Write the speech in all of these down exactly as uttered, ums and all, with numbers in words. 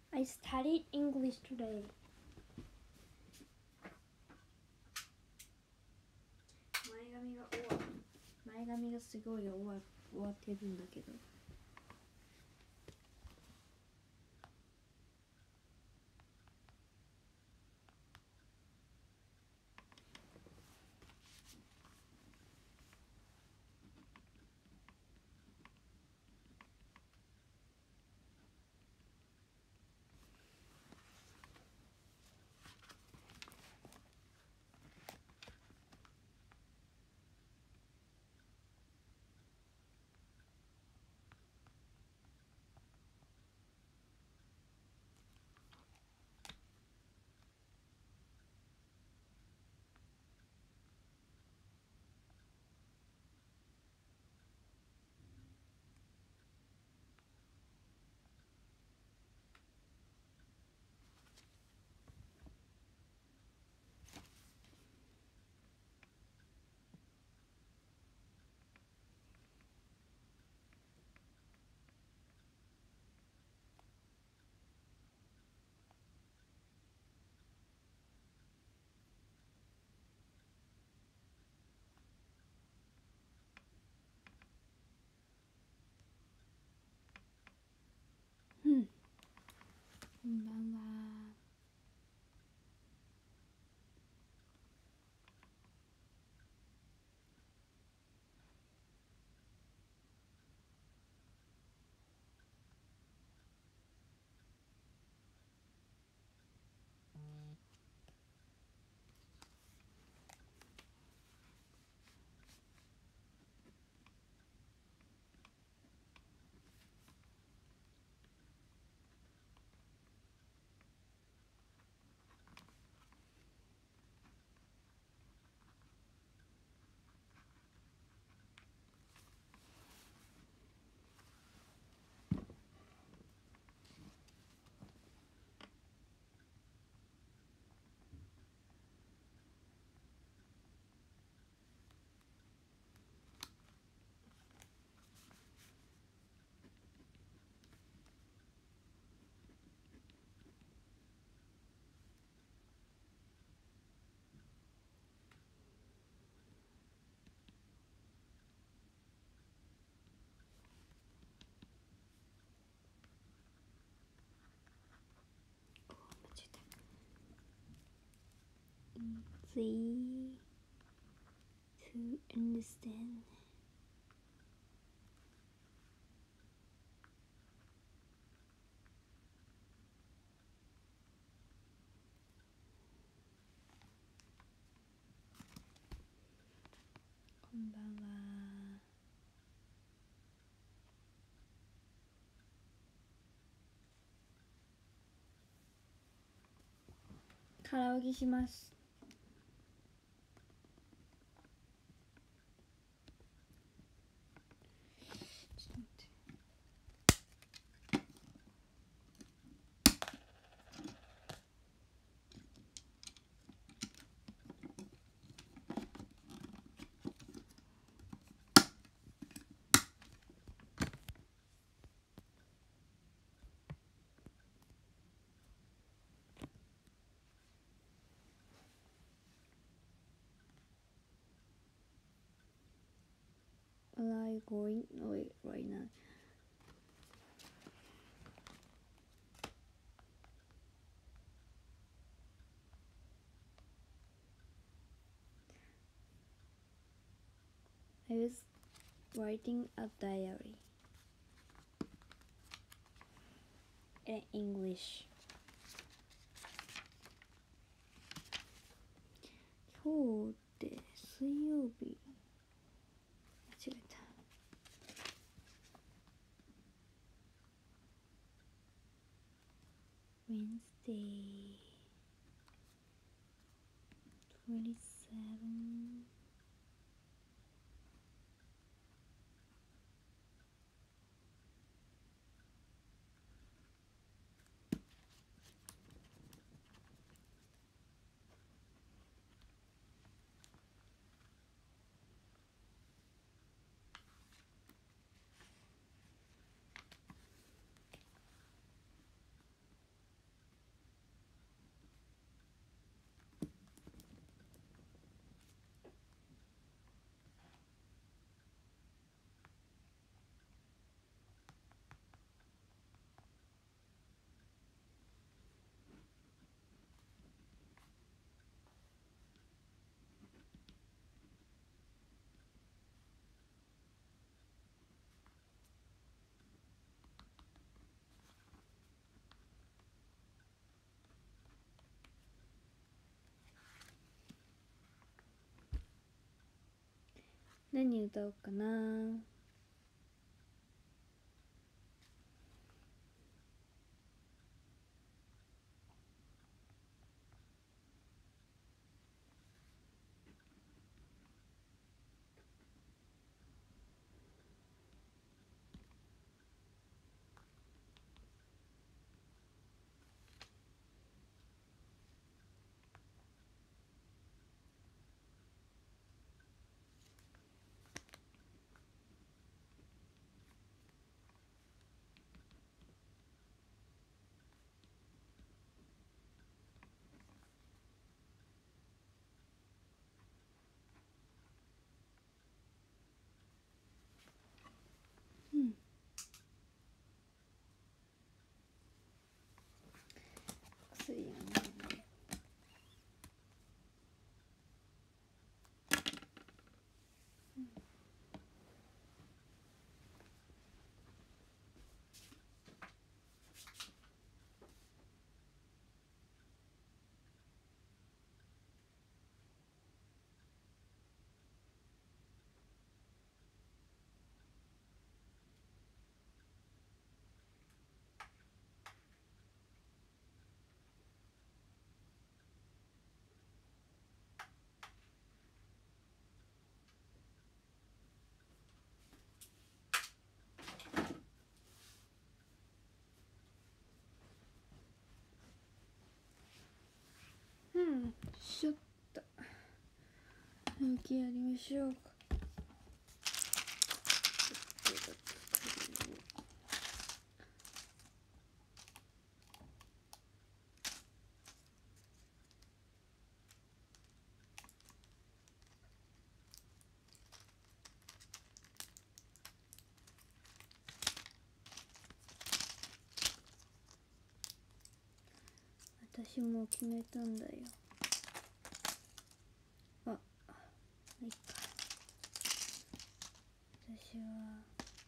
I studied English today. 前髪が終わ前髪がすごい終わ終わってるんだけど。うん。こんばんは。Easy to understand. こんばんは。カラオケします。What are you going on right now? I was writing a diary in English. 今日って水曜日。間違えた。Wednesday twenty-seven. 何歌おうかな。うん。薬やね。うん、しょった。抜きやりましょうか。私もう決めたんだよ。あ、いいか。私は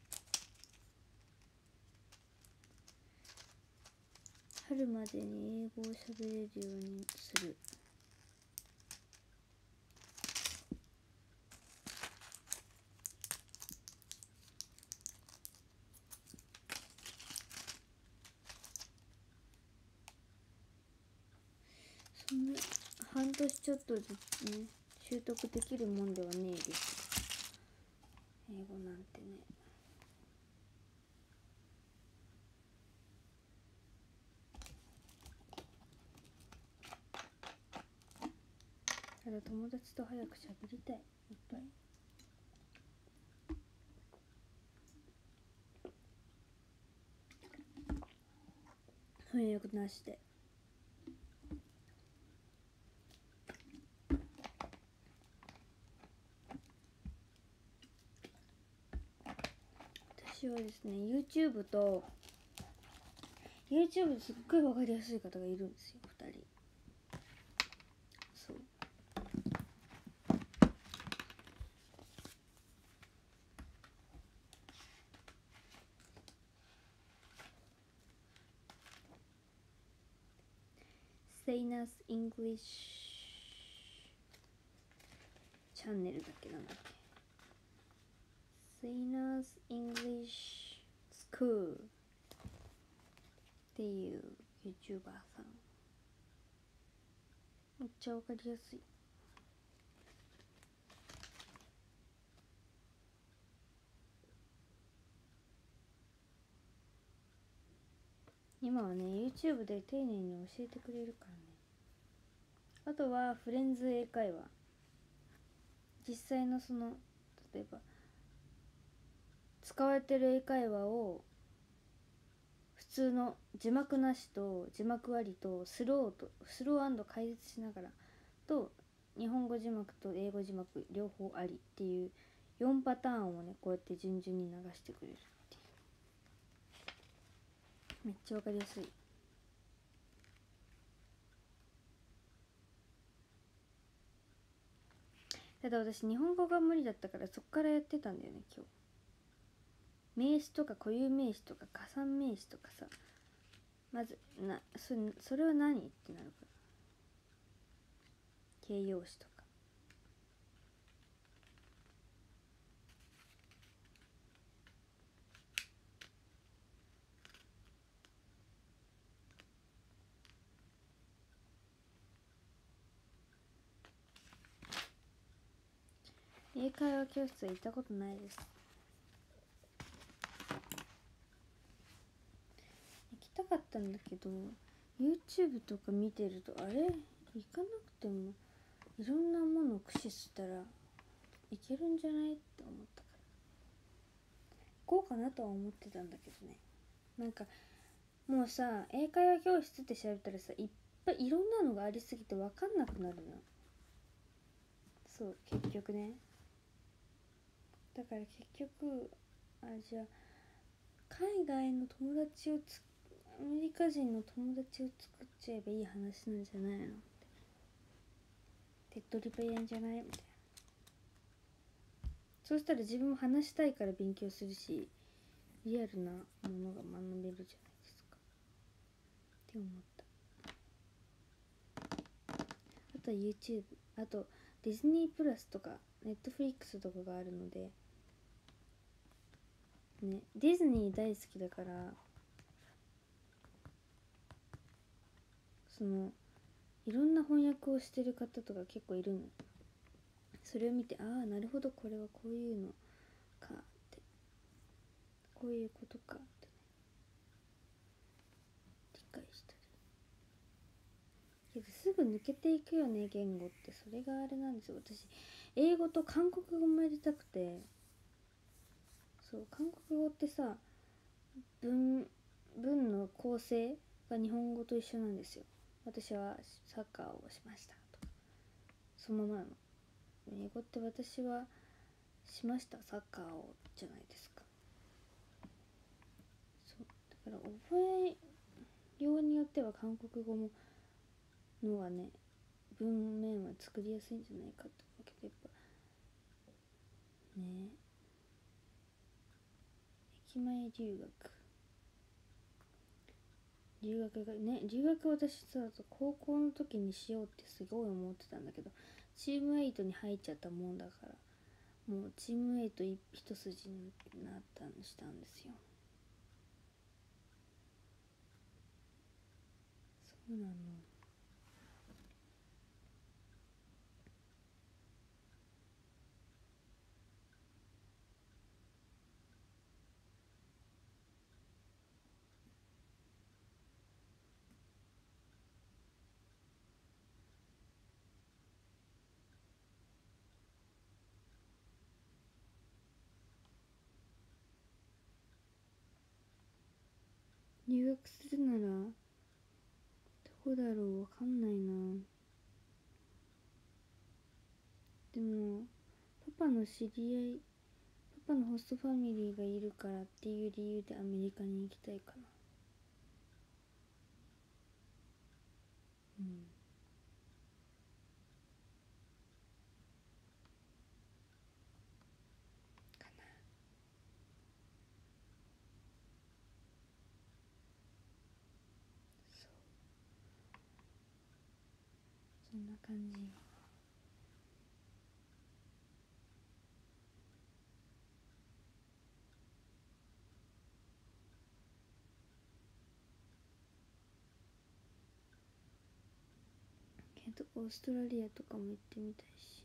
春までに英語を喋れるようにする。そんな半年ちょっとでね習得できるもんではねえです。英語なんてね。ただ友達と早く喋りたい。いっぱい翻訳なしで。私はですね YouTube と YouTube ですっごい分かりやすい方がいるんですよ、ふたり。そう。Seinas English チャンネルだっけ、なんだっけ。Seinas English School っていう YouTuber さん。めっちゃ分かりやすい。今はね YouTube で丁寧に教えてくれるからね。あとはフレンズ英会話、実際のその例えば使われてる英会話を普通の字幕なしと字幕ありとスローとスロー&解説しながらと日本語字幕と英語字幕両方ありっていうよんパターンをねこうやって順々に流してくれるっていう、めっちゃわかりやすい。ただ私日本語が無理だったからそっからやってたんだよね今日。名詞とか固有名詞とか加算名詞とかさ、まずな そ, それは何ってなるから、形容詞とか英会話教室は行ったことないです。行きたかったんだけど YouTube とか見てるとあれ行かなくてもいろんなものを駆使したらいけるんじゃないって思ったから行こうかなとは思ってたんだけどね。なんかもうさ英会話教室って調べたらさいっぱいいろんなのがありすぎて分かんなくなるの。そう結局ね。だから結局あじゃあ海外の友達をつアメリカ人の友達を作っちゃえばいい話なんじゃないのって手っ取り早いんじゃないみたいな。そうしたら自分も話したいから勉強するしリアルなものが学べるじゃないですかって思った。あとは YouTube あとディズニープラスとかネットフリックスとかがあるのでね、ディズニー大好きだからそのいろんな翻訳をしてる方とか結構いるの。それを見てああなるほどこれはこういうのかってこういうことかって、ね、理解したりけどすぐ抜けていくよね言語って。それがあれなんですよ。私英語と韓国語もやりたくて。そう韓国語ってさ文文の構成が日本語と一緒なんですよ。私はサッカーをしましたとかそのままの。英語って私はしましたサッカーをじゃないですか。そうだから覚えようによっては韓国語ものはね文面は作りやすいんじゃないかと思うけどやっぱね駅前留学留学がね留学私さ高校の時にしようってすごい思ってたんだけどチームエイトに入っちゃったもんだからもうチームエイト一筋になったんしたんですよ。そうなの。留学するならどこだろうわかんないな。でもパパの知り合いパパのホストファミリーがいるからっていう理由でアメリカに行きたいかな。うんかな。そうそんな感じ。けどオーストラリアとかも行ってみたいし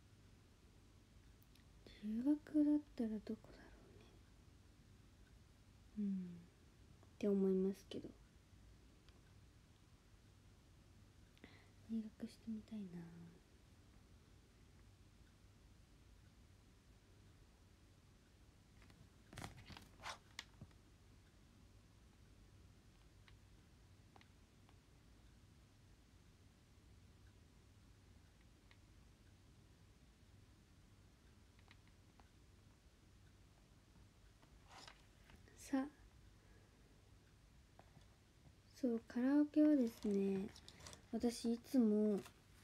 留学だったらどこだろうね。うんって思いますけど留学してみたいな。さそうカラオケはですね私いつも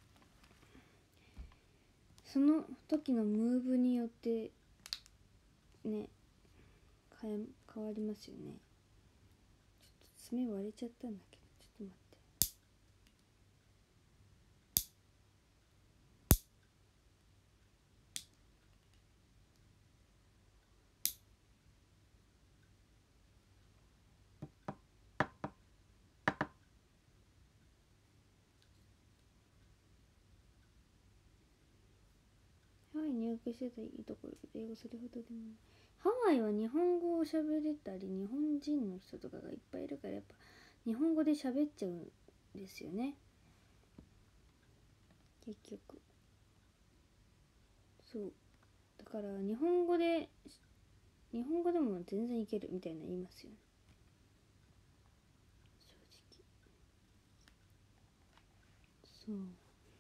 その時のムーブによってね変え変わりますよね。ちょっと爪割れちゃったんだけどちょっと待って。あハワイに入学してたらいいところで英語それほどでもない。ハワイは日本語を喋れたり日本人の人とかがいっぱいいるからやっぱ日本語で喋っちゃうんですよね結局。そうだから日本語で日本語でも全然いけるみたいな言いますよね正直。そう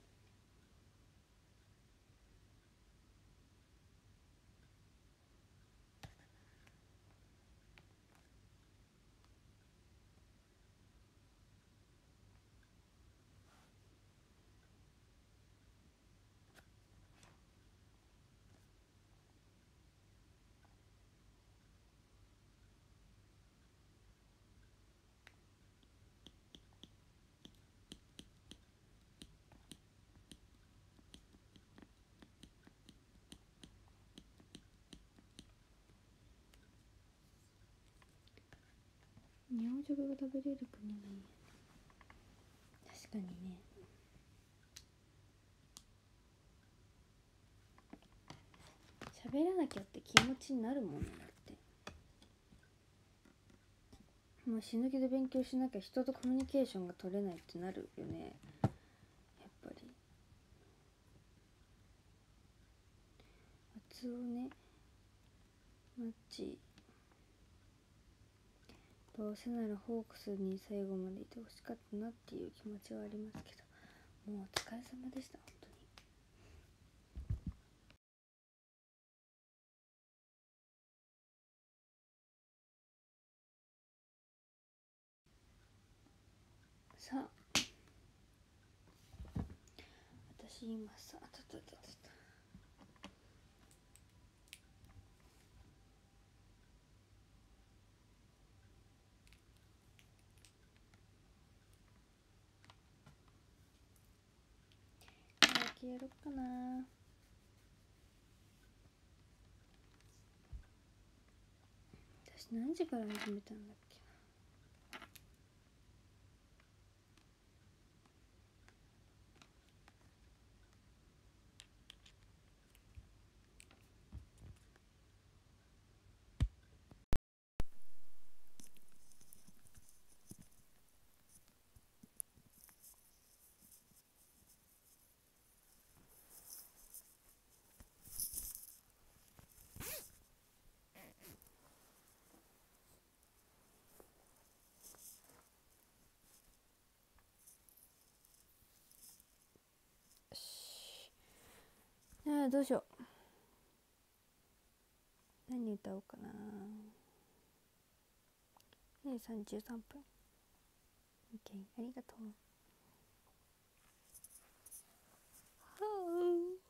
日本食が食べれる国がいいよね。確かにね。喋らなきゃって気持ちになるもんね。だってもう死ぬ気で勉強しなきゃ人とコミュニケーションが取れないってなるよねやっぱり。松尾ねマッチどうせならホークスに最後までいてほしかったなっていう気持ちはありますけど、もうお疲れ様でした本当に。さあ私今さあたたたたたやろっかな。私何時から始めたんだっけな。ああどうしよう。何歌おうかな。ねさんじゅうさんぷん。OK ありがとう。はあ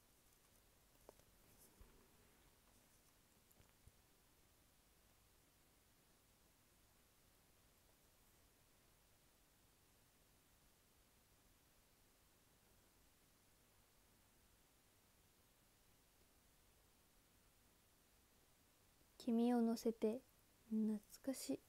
君を乗せて懐かしい。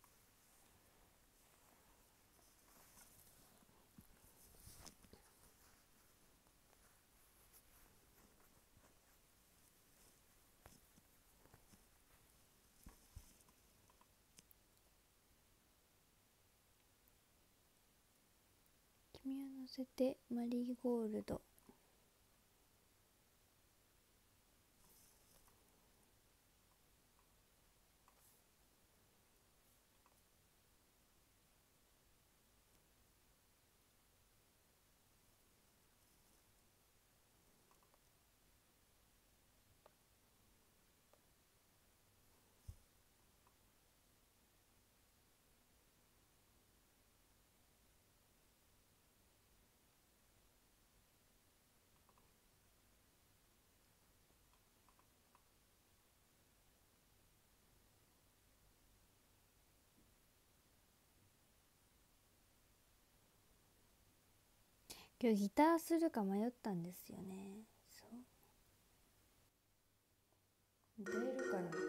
君を乗せてマリーゴールド。今日ギターするか迷ったんですよね。そう歌えるかな。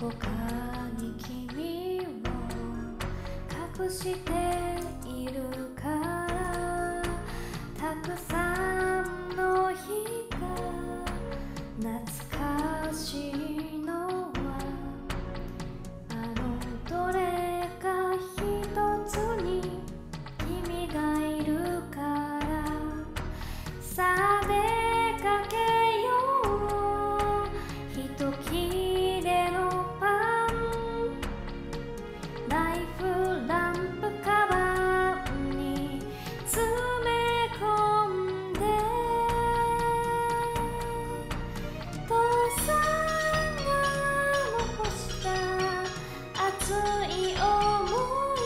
こかに君を隠しているからたくさんの日が懐かしいのはあのどれか一つに君がいるからさあ出かけよう一切れのパンライフランプカバンに詰め込んで父さんが残した熱い想い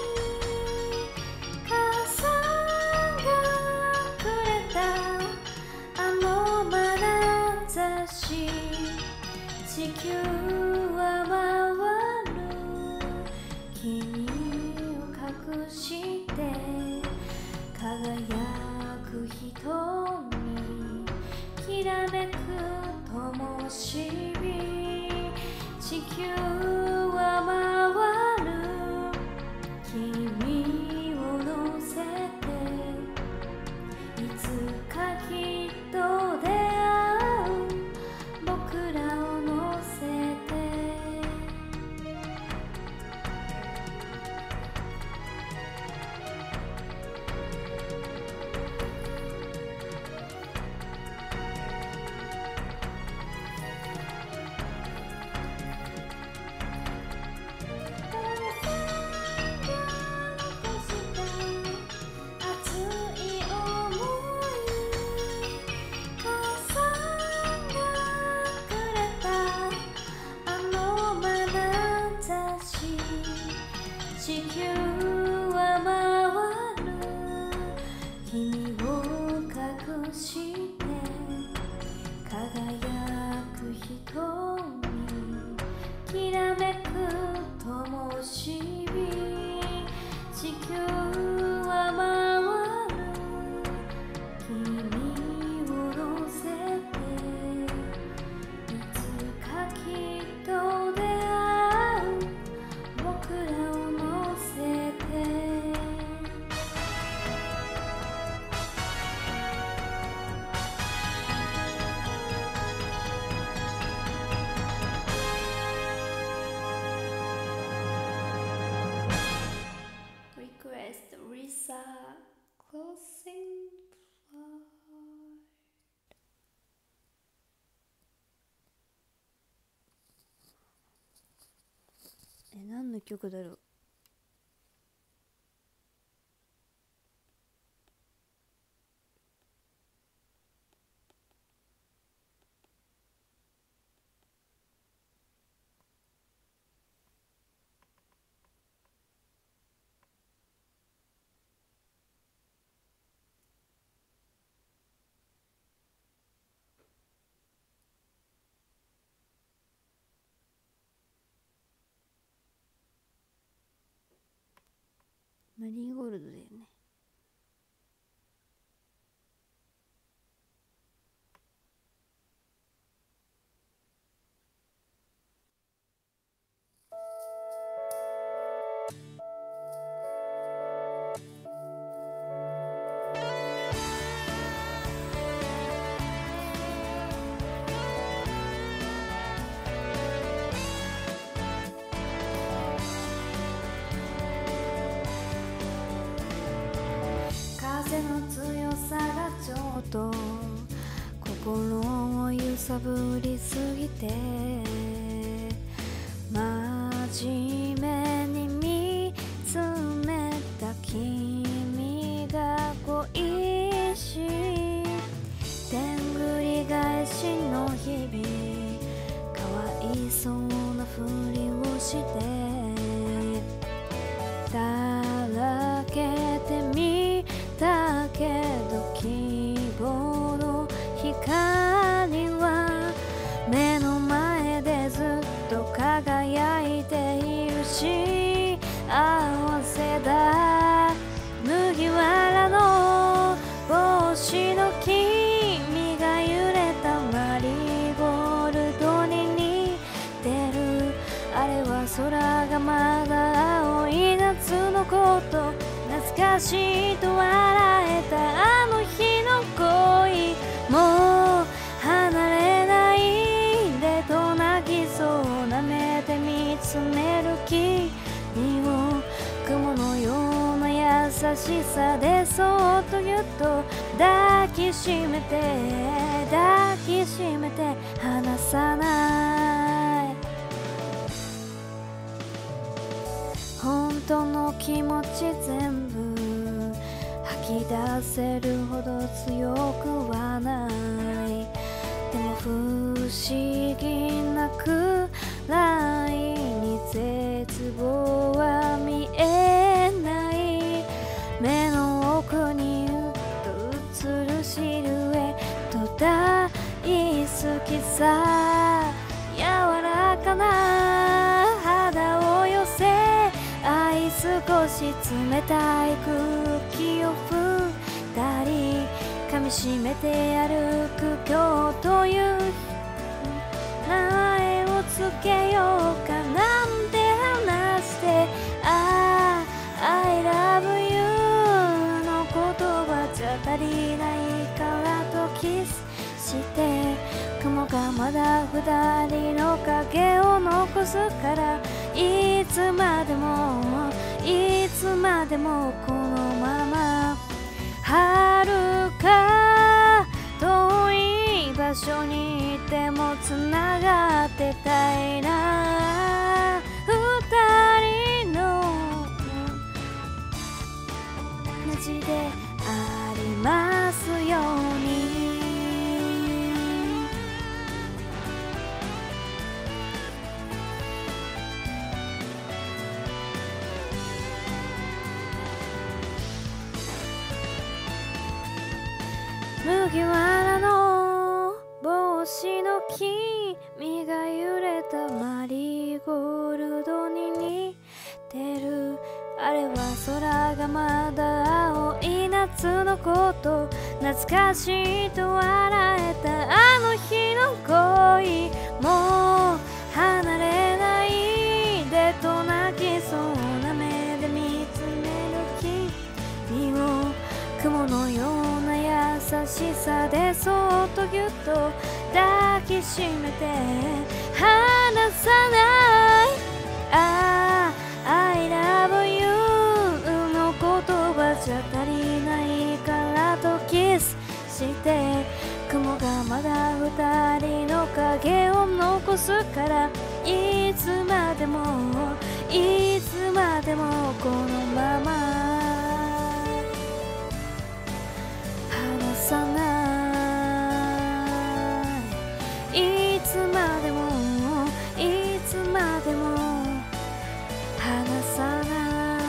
母さんがくれたあの眼差し地球は回る君を隠して輝く瞳きらめく灯火地球は回る君を乗せていつかきっと出会う僕らを乗せて地球は回る君を隠して輝く瞳きらめく灯火地球は回る君を乗せていつかきっと出会う僕らを乗せてRequest Lisa Closing Flight え、何の曲だろう。マリーゴールドだよね。風の強さがちょっと心を揺さぶりすぎて真面目に見つめた君が恋しいでんぐり返しの日々かわいそうなふりをしてだらけてみだけど希望の光は目の前でずっと輝いているししいと笑えたあの日の恋もう離れないでと泣きそうな目で見つめる君を雲のような優しさでそっとぎゅっと抱きしめて抱きしめて離さない本当の気持ち全部吐き出せるほど強くはないでも不思議なくらいに絶望は見えない目の奥にうっと映るシルエット大好きさ柔らかな肌を寄せ愛少し冷たい空気を二人噛みしめて歩く今日という名前をつけようかなんて話してああ I love you の言葉じゃ足りないからとキスして雲がまだ二人の影を残すからいつまでもいつまでもこのまま遥か遠い場所にいてもつながってたいな二人の街でありますように麦わらの帽子の君が揺れたマリーゴールドに似てるあれは空がまだ青い夏のこと懐かしいと笑えたあの日の恋もう離れないでと泣きそうな目で見つめる君を雲のような優しさでそっとぎゅっと抱きしめて離さないああ I love you の言葉じゃ足りないからとキスして雲がまだ二人の影を残すからいつまでもいつまでもこのまま離さないいつまでもいつまでも離さない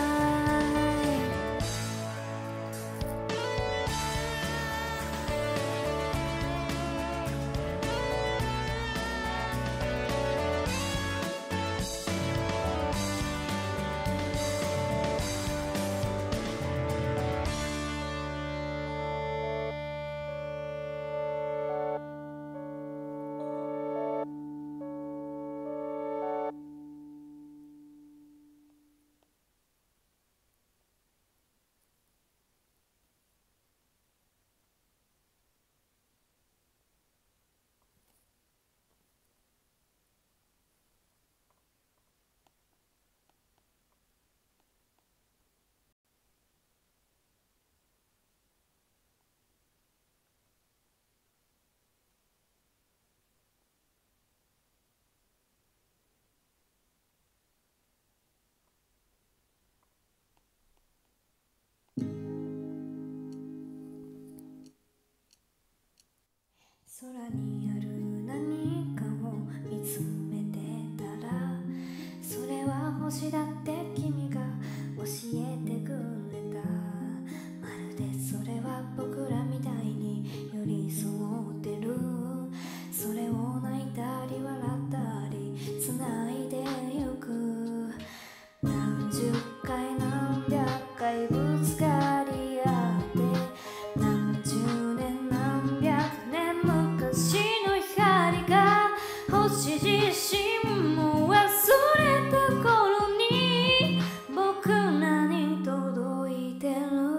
空にある何かを見つめてたらそれは星だって君が教えてくれたまるでそれは僕らみたいに寄り添ってるそれを泣いたり笑ったり繋いでゆく何十回何百回ぶつかり合って何十年何百年昔の光が星自身も忘れた頃に僕らに届いてる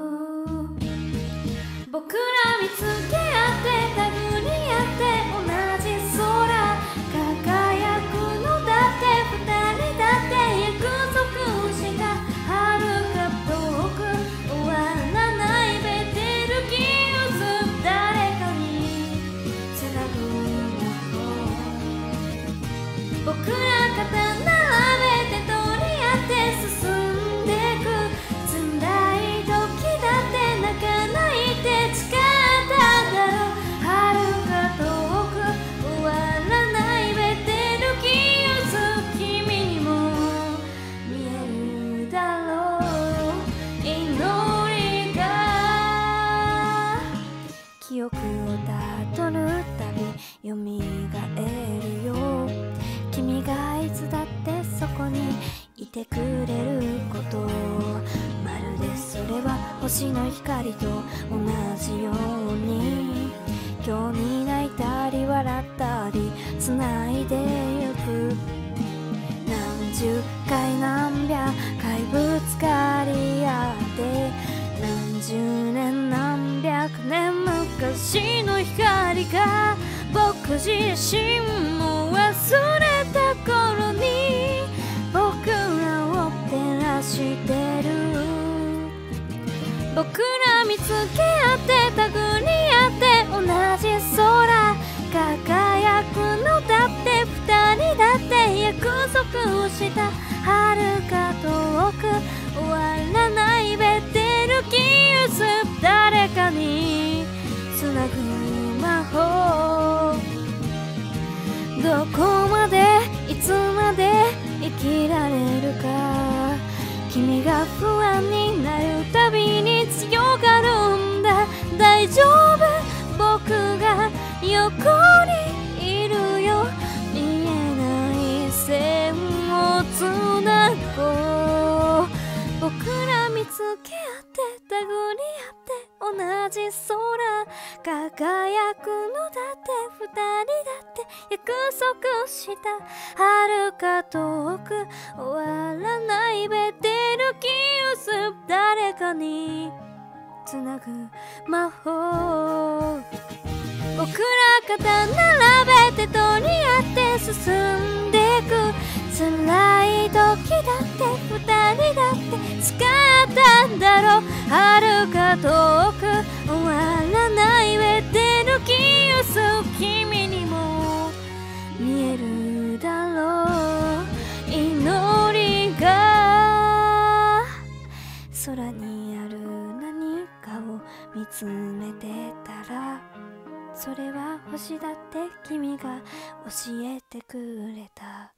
りと同じように今日に泣いたり笑ったり繋いでゆく何十回何百回ぶつかり合って何十年何百年昔の光が僕自身も忘れた頃に僕らを照らしてる僕ら見つけ合って手繰り合って同じ空輝くのだって二人だって約束をした遥か遠く終わらないベテルギウス誰かにつなぐ魔法どこまでいつまで生きられるか君が不安になるたびに強がるんだ大丈夫僕が横にいるよ見えない線をつなごう僕ら見つけ合って手繰り合って同じ空輝くのだって二人だって約束した遥か遠く終わらないベテルギウス誰かにつなぐ魔法僕ら肩並べて取り合って進んでく辛い時だって二人だって誓ったんだろう遥か遠く終わらないベテルギウス君にも見えるだろう祈りが空にある何かを見つめてたらそれは星だって君が教えてくれた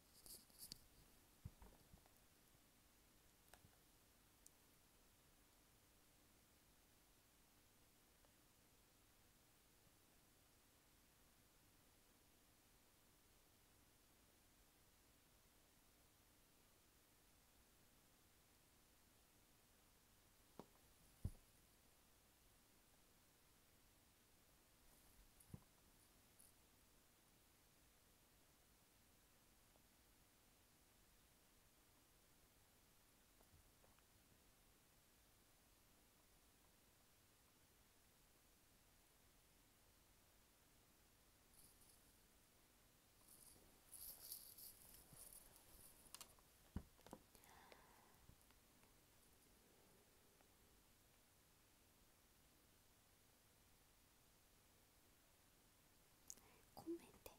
込めて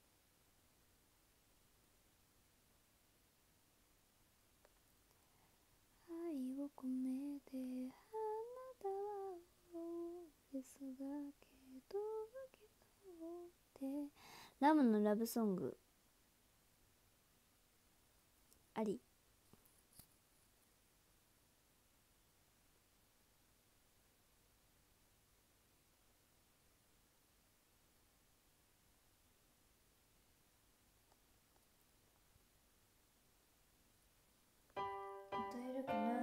愛を込めてあなたはですがけどけどってラムのラブソングあり歌えるかな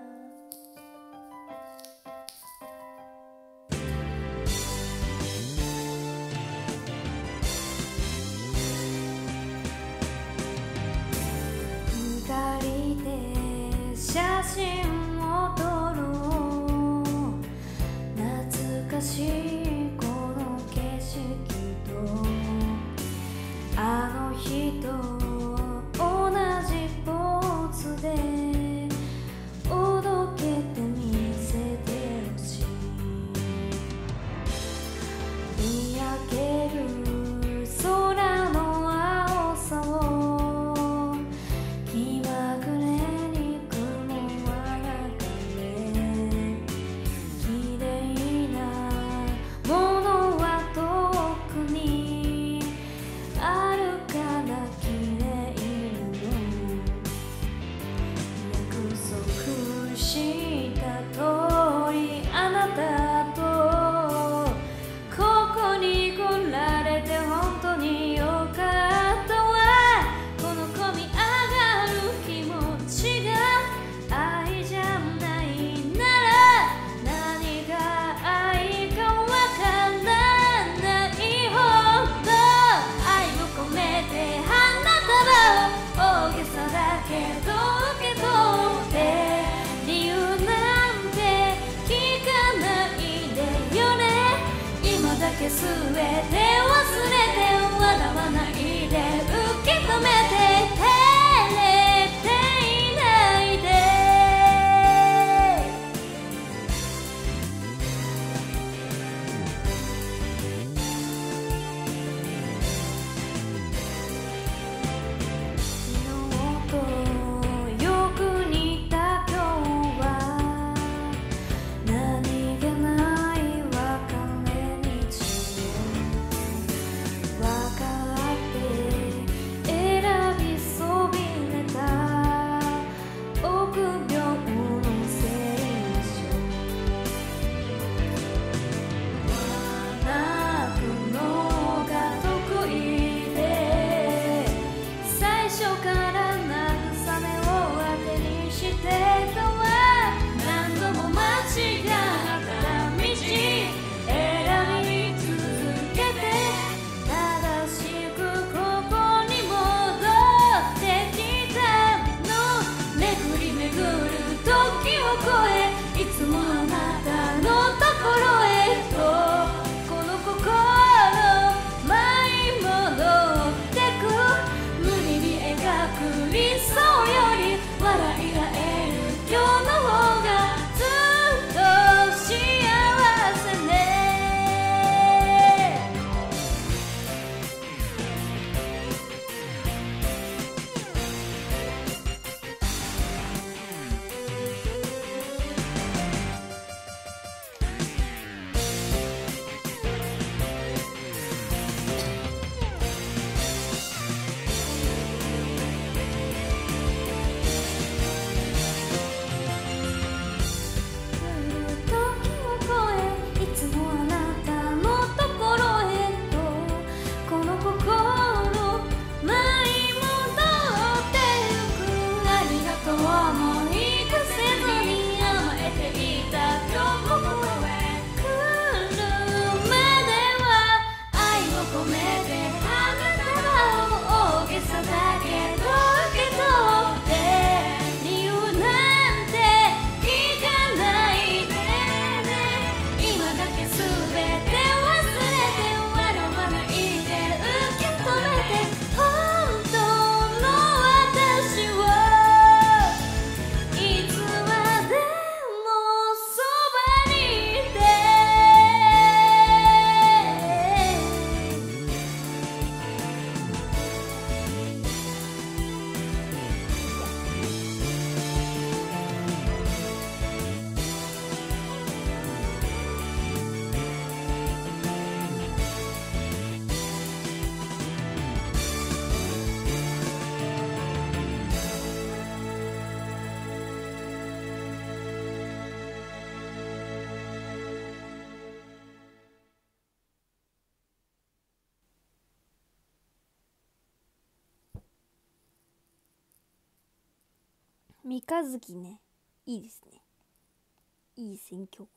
三日月ね、いいですね。いい選曲。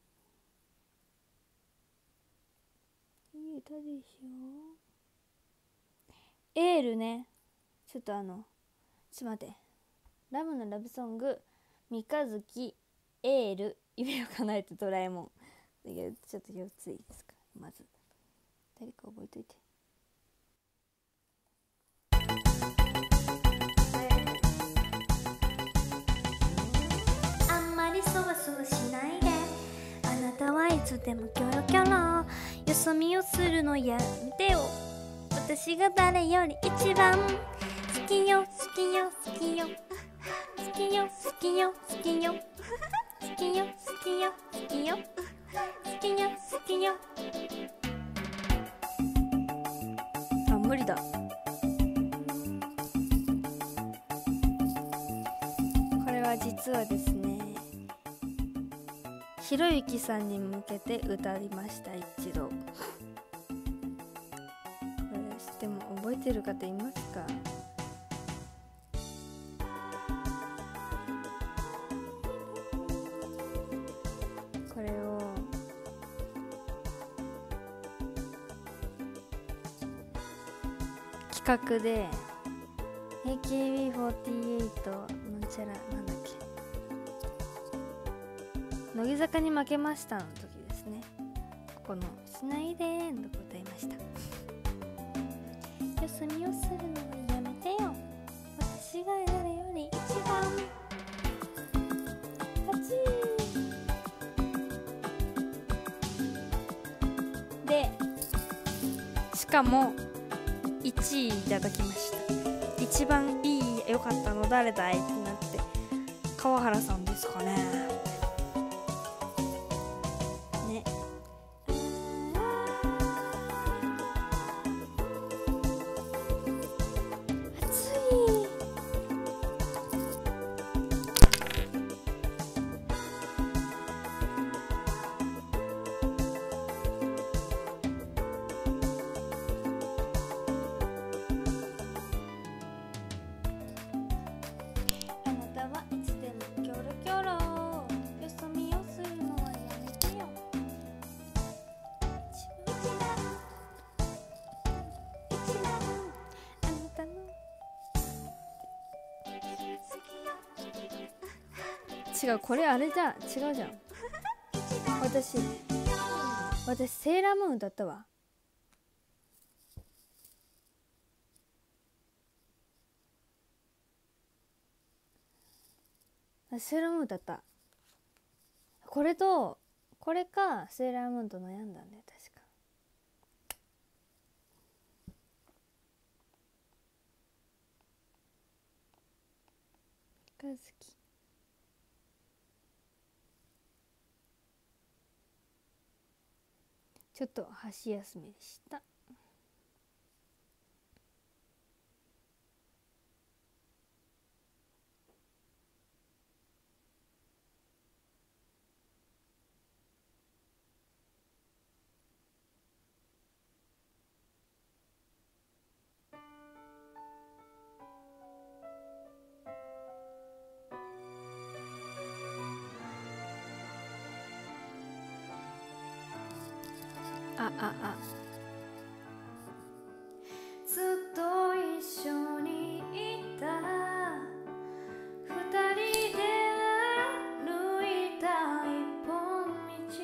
いい歌でしょ。エールね、ちょっとあのちょっと待って、ラムのラブソング、三日月、エール、夢を叶えてドラえもん。だけどちょっとよっついいですか。まず誰か覚えといて。あんまりそわそわしないで、あなたはいつでもキョロキョロ、よそ見をするのやめてよ、私が誰より一番好きよ好きよ好きよ好きよ好きよ好きよ好きよ好きよ好きよ好きよ好きよ。あ、無理だ。これは実はですね、ひろゆきさんに向けて歌いました。一度これ知っても覚えてる方いますか？これを企画で エーケービーフォーティーエイト なんちゃらなんだっけ、乃木坂に負けましたの時ですね。ここの「しないでー」のとこ歌いました。よそ見をするのはやめてよ、私が誰より一番勝ちで、しかもいちいいただきました。一番いい良かったの誰だいってなって、川原さんですかね。ね。暑い。あなたはいつでもキョロキョロ、よそ見をするのはやめてよ、一番一番あなたの違う、これあれじゃ違うじゃん。私私セーラームーンだったわ。セーラームーンだった。これとこれかセーラームーンと悩んだんだよ確か。三日月、ちょっと箸休めでした。あああずっと一緒にいた二人で歩いた一本道、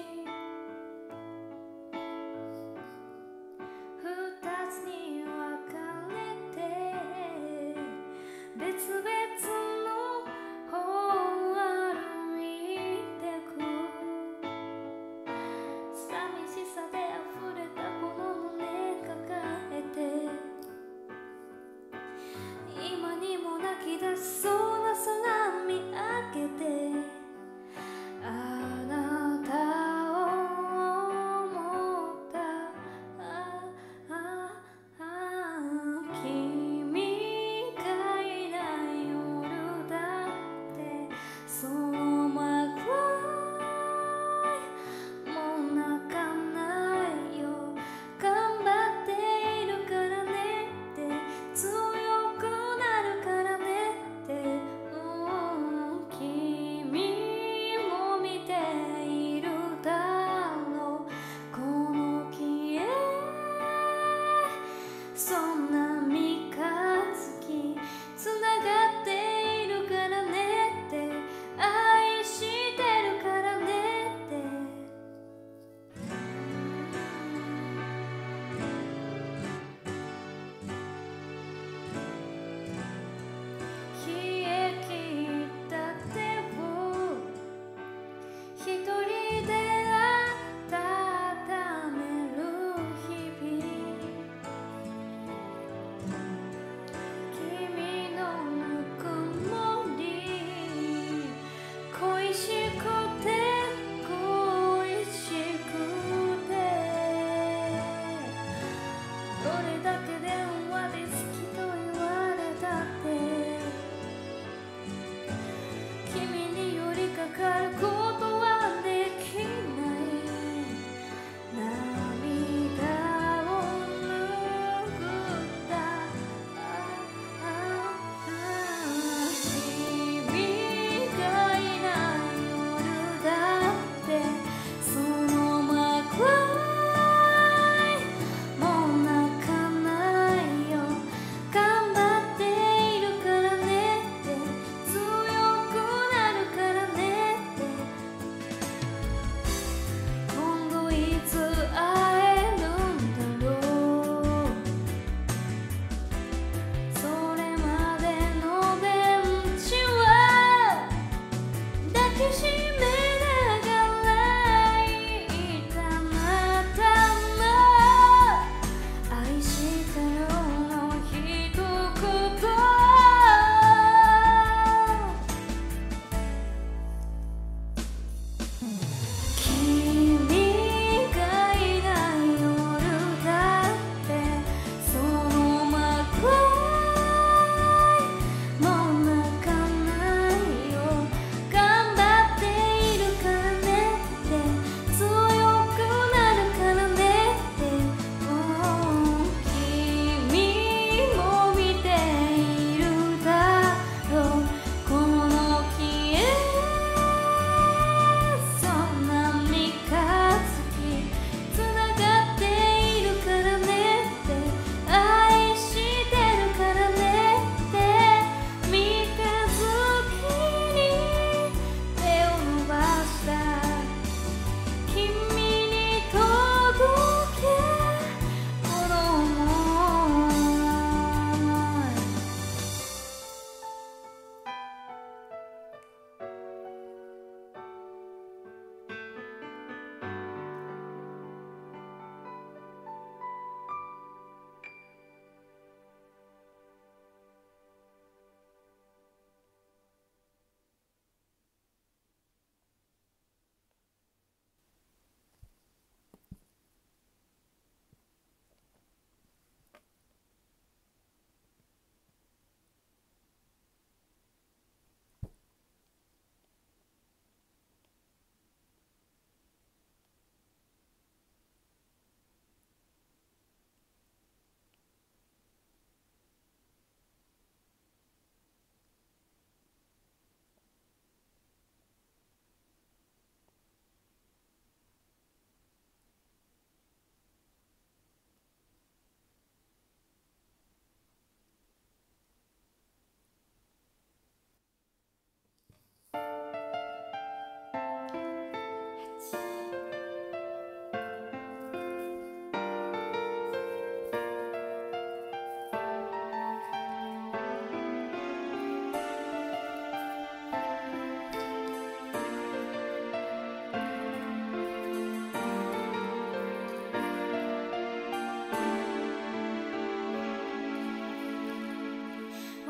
二つに分かれて別々の方を歩いてく、寂しさで溢れたこの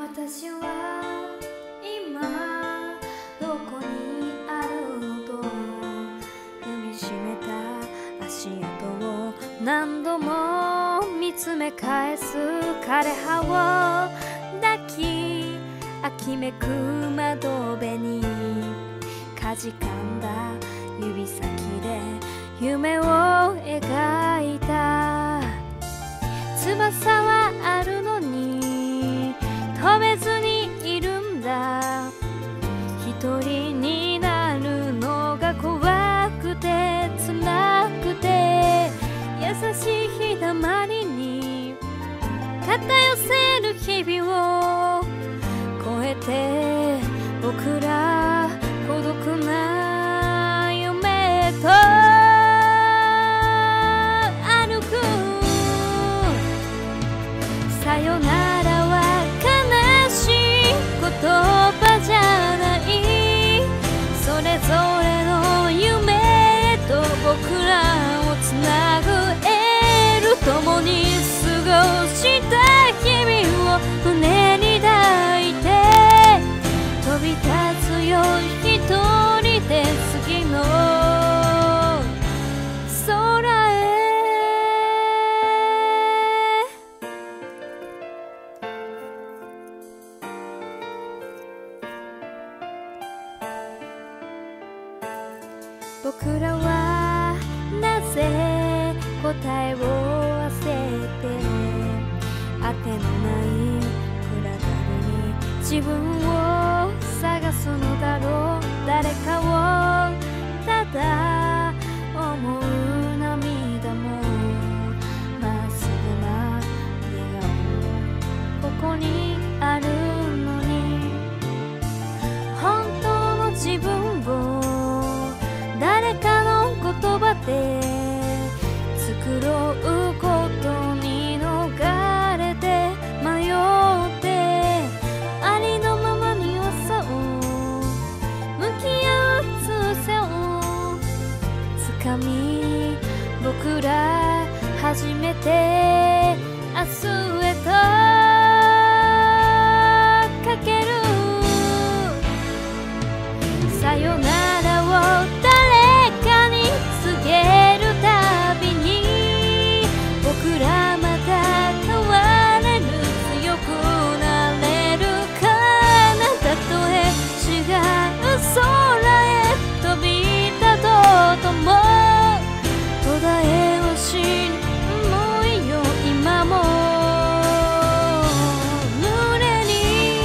私は今どこにあると踏みしめた足跡を何度も見つめ返す枯葉を抱き秋めく窓辺にかじかんだ指先で夢を描いた。翼はあるのに飛べずにいるんだ。一人になるのが怖くて辛くて優しい日だまりに肩寄せる日々を越えて僕ら孤独な夢と歩く。さよならは悲しい言葉じゃない。それぞれの夢へと僕らをつなぐエール共に過ごした日々を胸に抱いて飛び立つよ一人で次の空へ。僕らはなぜ答えを忘れて当てのない暗がりに自分を探すのだろう。誰かをただ思う涙もまっすぐな笑顔ここにあるのに本当の自分を誰かの言葉で作ろうことに逃れて迷ってありのままに朝を向き合う通せをつかみ僕ら初めて明日へとかける。さよならを誰かに告げるたびに僕らまた変われる強くなれるかな。たとえ違う空へ飛び立とうとも途絶えはしないよ今も胸に。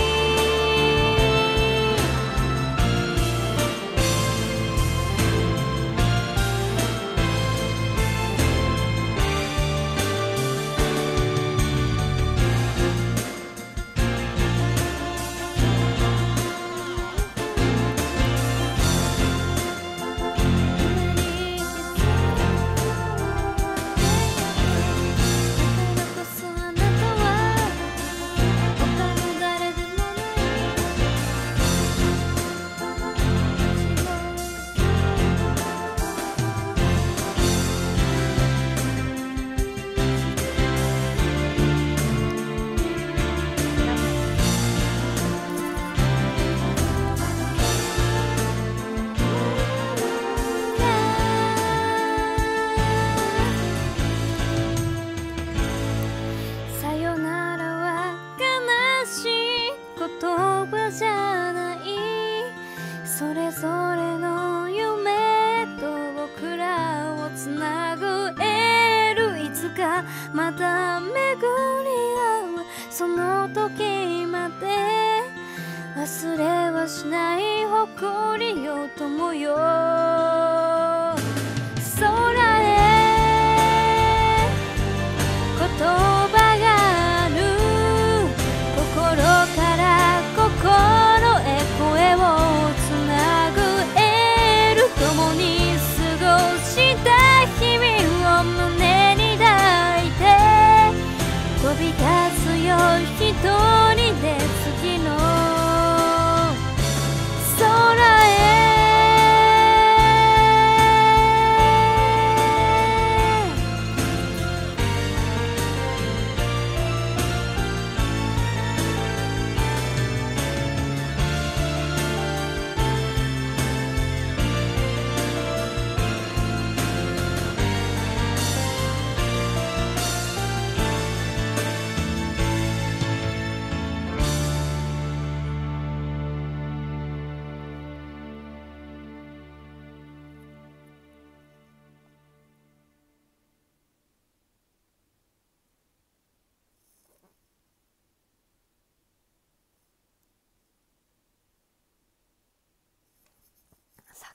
さよならは悲しい言葉じゃない。それぞれの夢と僕らをつなぐエールいつかまた巡り合うその時まで忘れはしない誇りよ友よ空へ言葉がある心から心へ声をつなぐエール共に過ごした日々を胸に抱いて飛び立つよ一人で次の空へ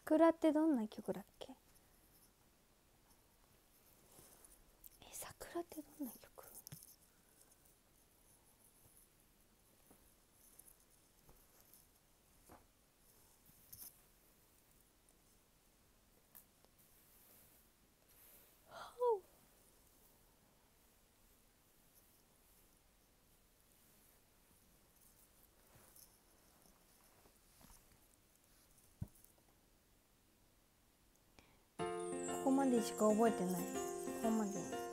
桜ってどんな曲だっけ？え、桜ってどんな曲？ここまでしか覚えてない。ここまで。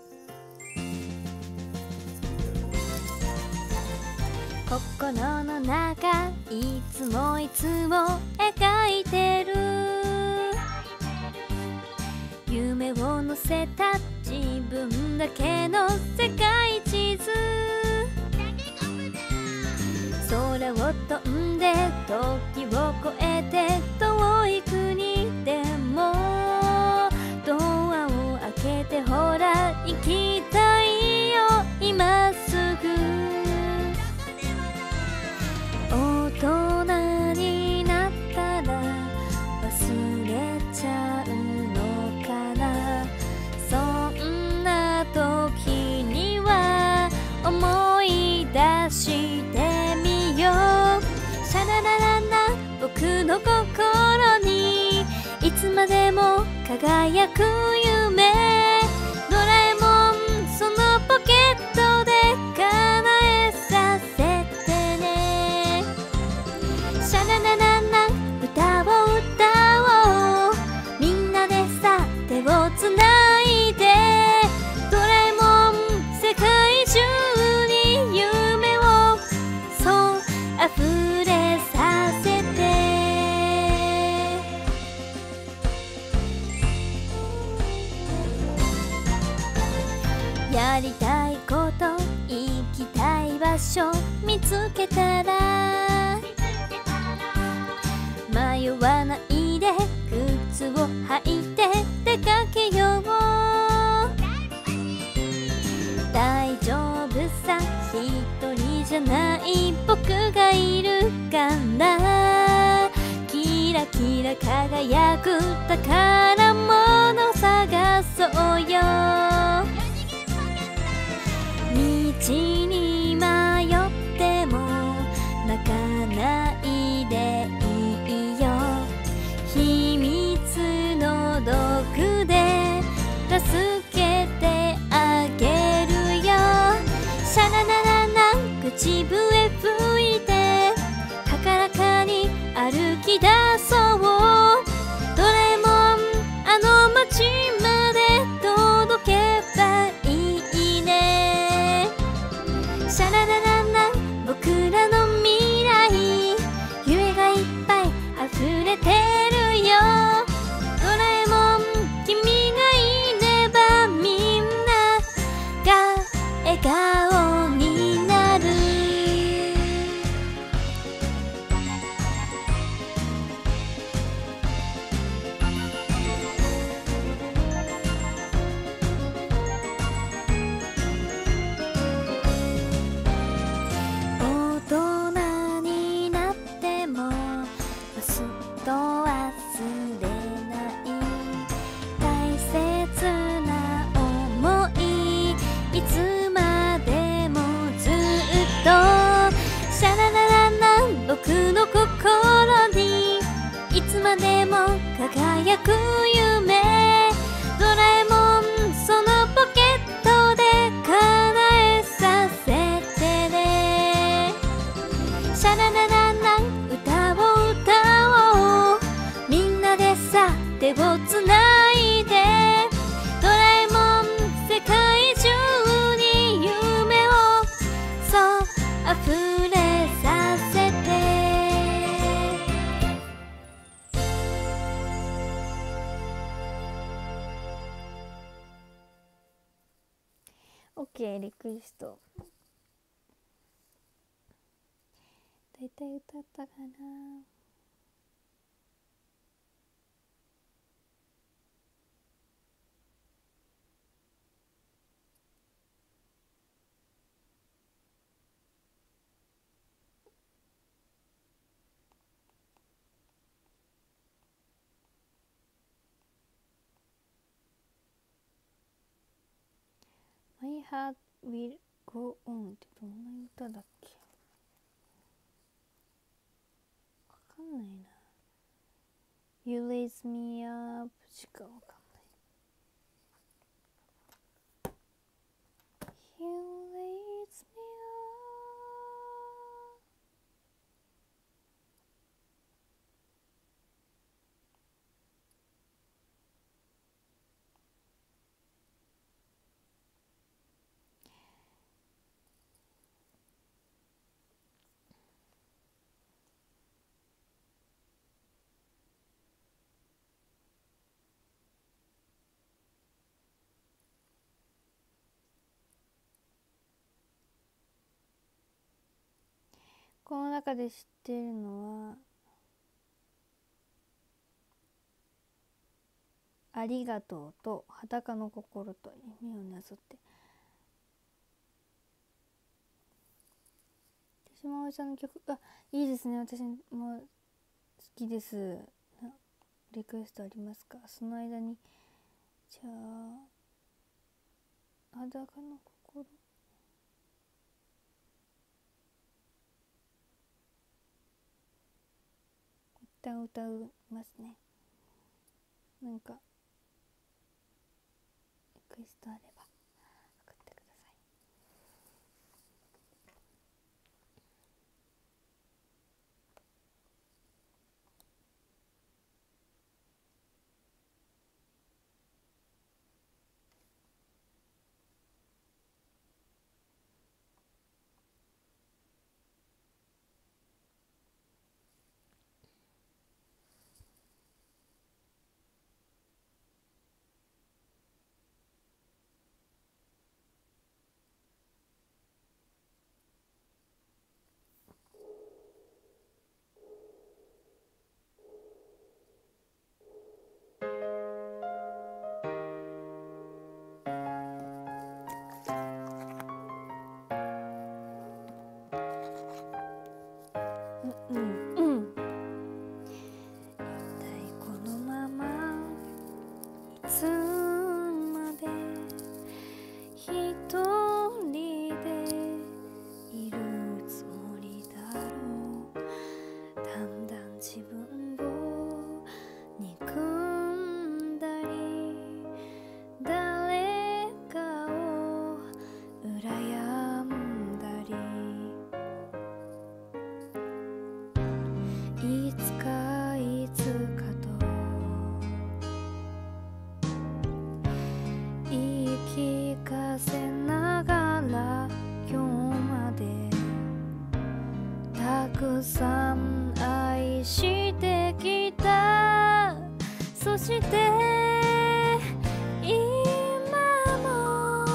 心の中いつもいつも描いてる夢を乗せた自分だけの世界地図空を飛んで時を越えて遠い国でもドアを開けてほら行きたいよ今すぐ大人になったら忘れちゃうのかなそんな時には思い出してみようシャララララ僕の心にいつまでも輝く夢ドラえもんそのポケットで叶えさせてねシャララララ歌を歌おうみんなでさ手をつないでドラえもん世界中に夢をそう溢れさせてやりたいこと行きたい場所見つけたら迷わないで靴を履いて出かけよう大丈夫さ一人じゃない僕がいるからキラキラ輝く宝物探そうよ道に迷っても泣かないでいいよ秘密の道具で助けてあげるよシャララララ口笛吹いて高らかに歩き出そうドラえもんあの街まで届けばいいねシャララララ僕らの未来夢がいっぱい溢れてるよドラえもん君がいればみんなが笑顔になる大人になってもすっと忘れない大切な思いいつまでもずっとシャララララ僕の心にいつまでも輝く夢ドラえもんそのポケットで叶えさせてねシャララララ歌を歌おうみんなでさ手をつないでドラえもん世界中に夢をそう溢れさせてオッケーリクエストだいたい歌ったかな My Heart Will Go On ってどんな歌だっけ。わかんないな。You Raise Me Up しかわかんない。You Raise Me Up。この中で知ってるのはありがとうと裸の心と耳をなぞって。手島葵さんの曲、あ、いいですね。私も好きです。リクエストありますか。その間にじゃあ裸の心、一旦歌いますね。なんかリクエストあれば送ってください。うんうん。一体このままいつまで一人でいるつもりだろう。だんだん自分を憎んだり、誰かを羨んだり、いつかいつかと言い聞かせながら今日までたくさん愛してきた。そして今も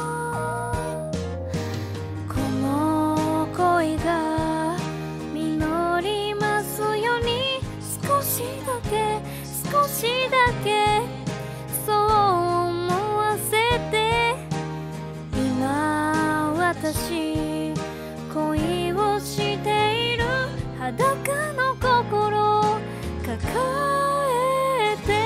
この恋が実りますように、少しだけ少しだけそう思わせて。今私恋をしている。裸の心抱えて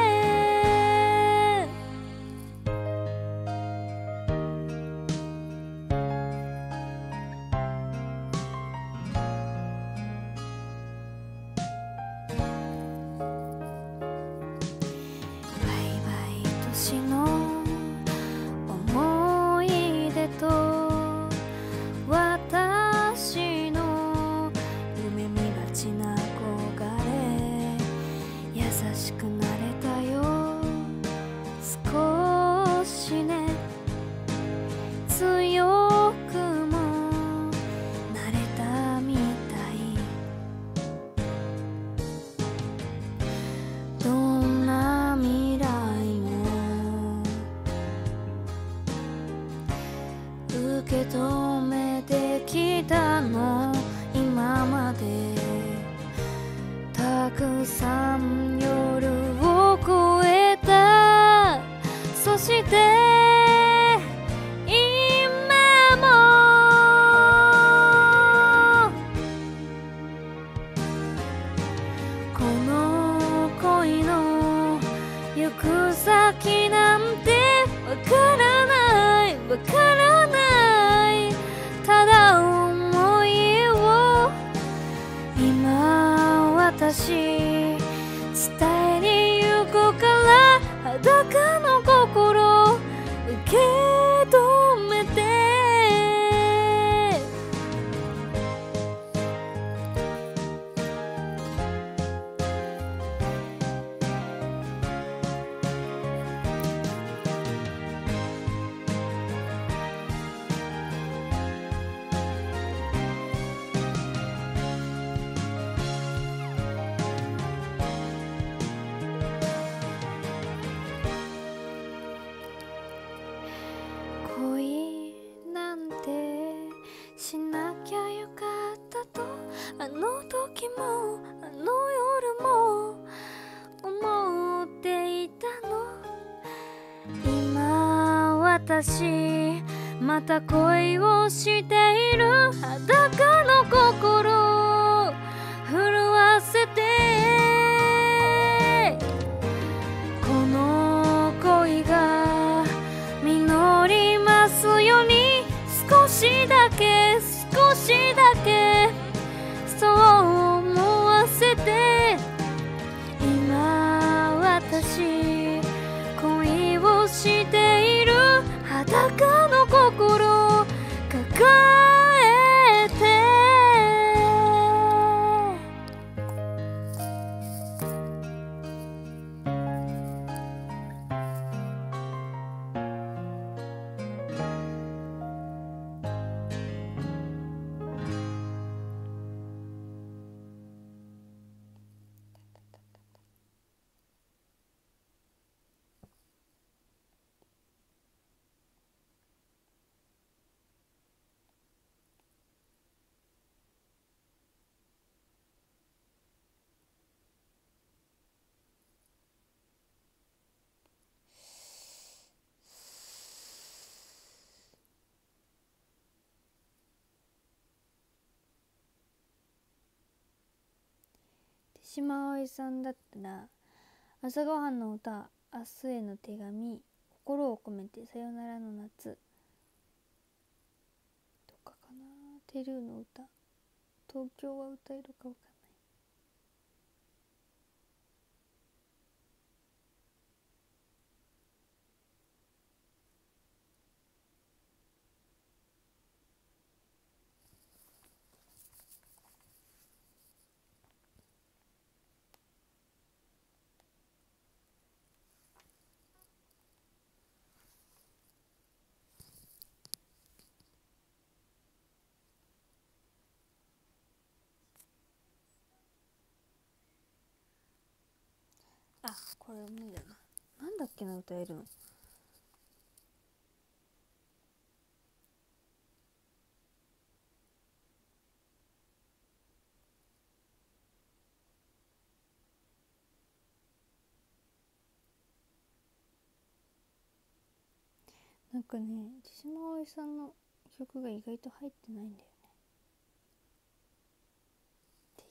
バイバイ年の思い出と私の夢見がちな憧れ、優しくなれたよ少しね。強くもなれたみたい。どんな未来も受け止めてきたの今まで。たくさん夜を越えた。そして今もこの恋の行く先なんてわからないわからない私また恋をしている裸の心震わせてこの恋が実りますように少しだけ少しだけそう思わせて今私恋をしている裸の心抱えて手島葵さんだったら朝ごはんの歌、明日への手紙、心を込めてさよならの夏とかかな。テルーの歌、東京は歌えるかわかんない。あ、これ無理だな。なんだっけな、歌えるの。なんかね、手島葵さんの曲が意外と入ってないんだよねっていう。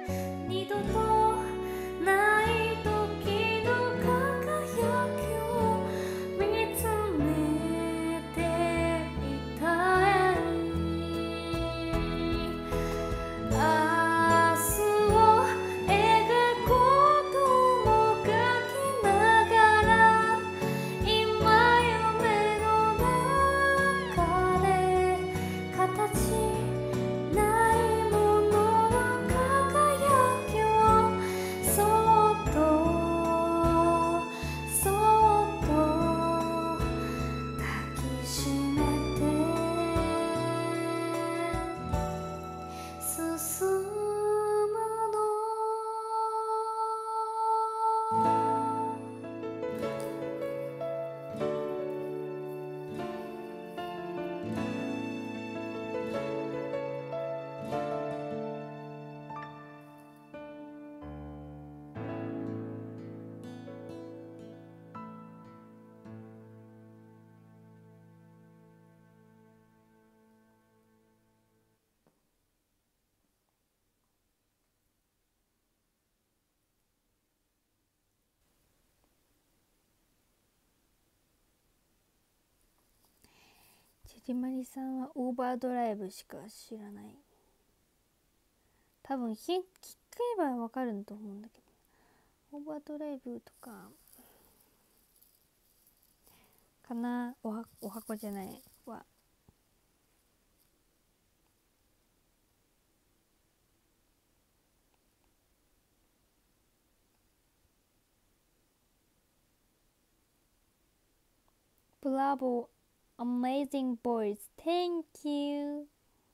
二度とない時の輝きを見つめてみたい。明日を描くことも書きながら、今夢の中で形ないものの輝きをそっとそっと抱きしめて進むの。ジェリマリさんはオーバードライブしか知らない。多分聞けばわかると思うんだけど、オーバードライブとかかな。おはお箱じゃないわ。ブラボー Amazing boys, thank you。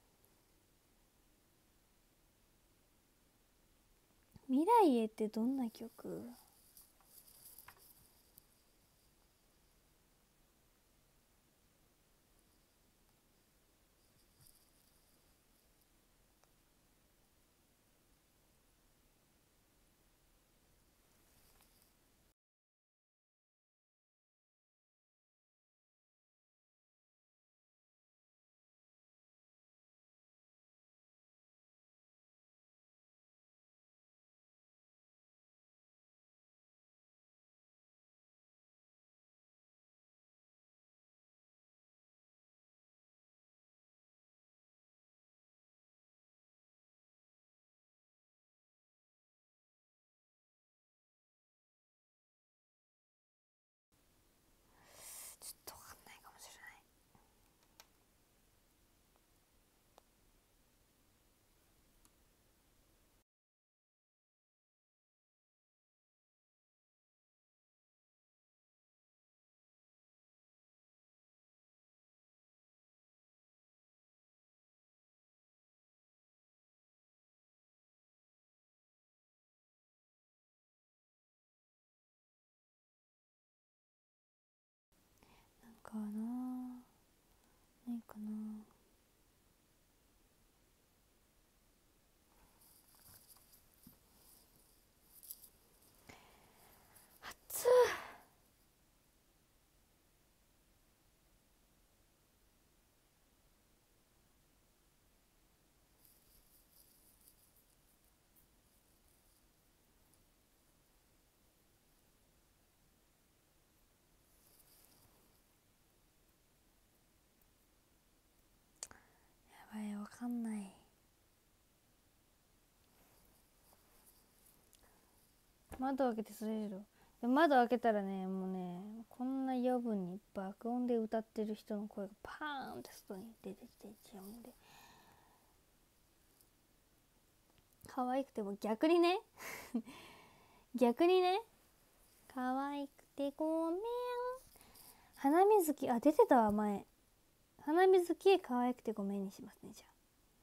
未来へってどんな曲？ちょっとわかんないかもしれない。なんかな、ないかな。暑い。やばい、わかんない。窓開けてそれる。窓開けたらね、もうね、こんな夜分に爆音で歌ってる人の声がパーンって外に出てきていっちゃうんで、可愛くても逆にね逆にね、可愛くてごめん。花水木、あ、出てたわ前。花水木可愛くてごめんにしますね、じゃ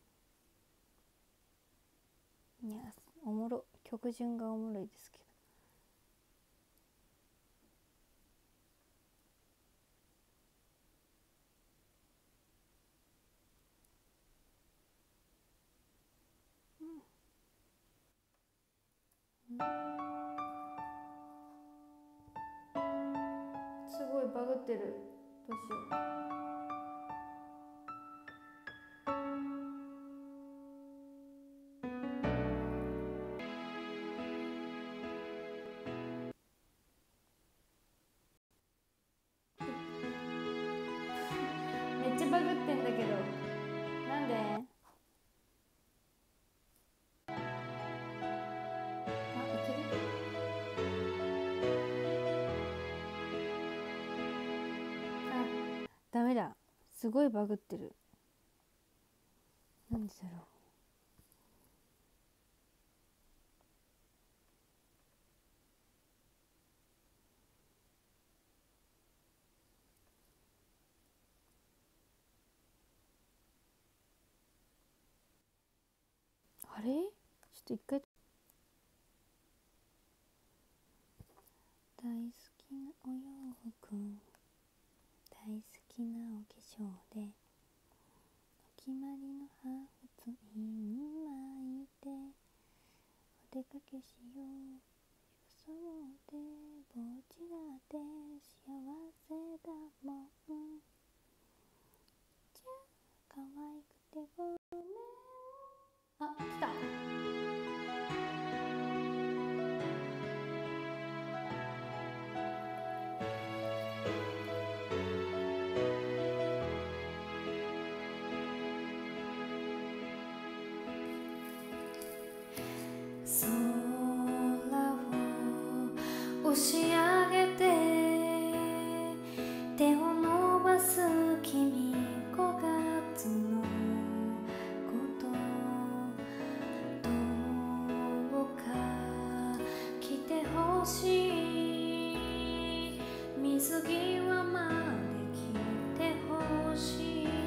あ。いや、おもろ、曲順がおもろいですけど。うん、すごいバグってる。どうしよう。 ダメだ、すごいバグってる。なんでだろう。あれ、ちょっと一回。大好きなお洋服、大好きなお化粧で、お決まりのハーフツイン巻いてお出かけしよう。装でぼっちだって幸せだもん。じゃあ可愛くてごめん。あ、来た。押し上げて手を伸ばす君、ごがつのことどうか来てほしい。水際まで来てほしい。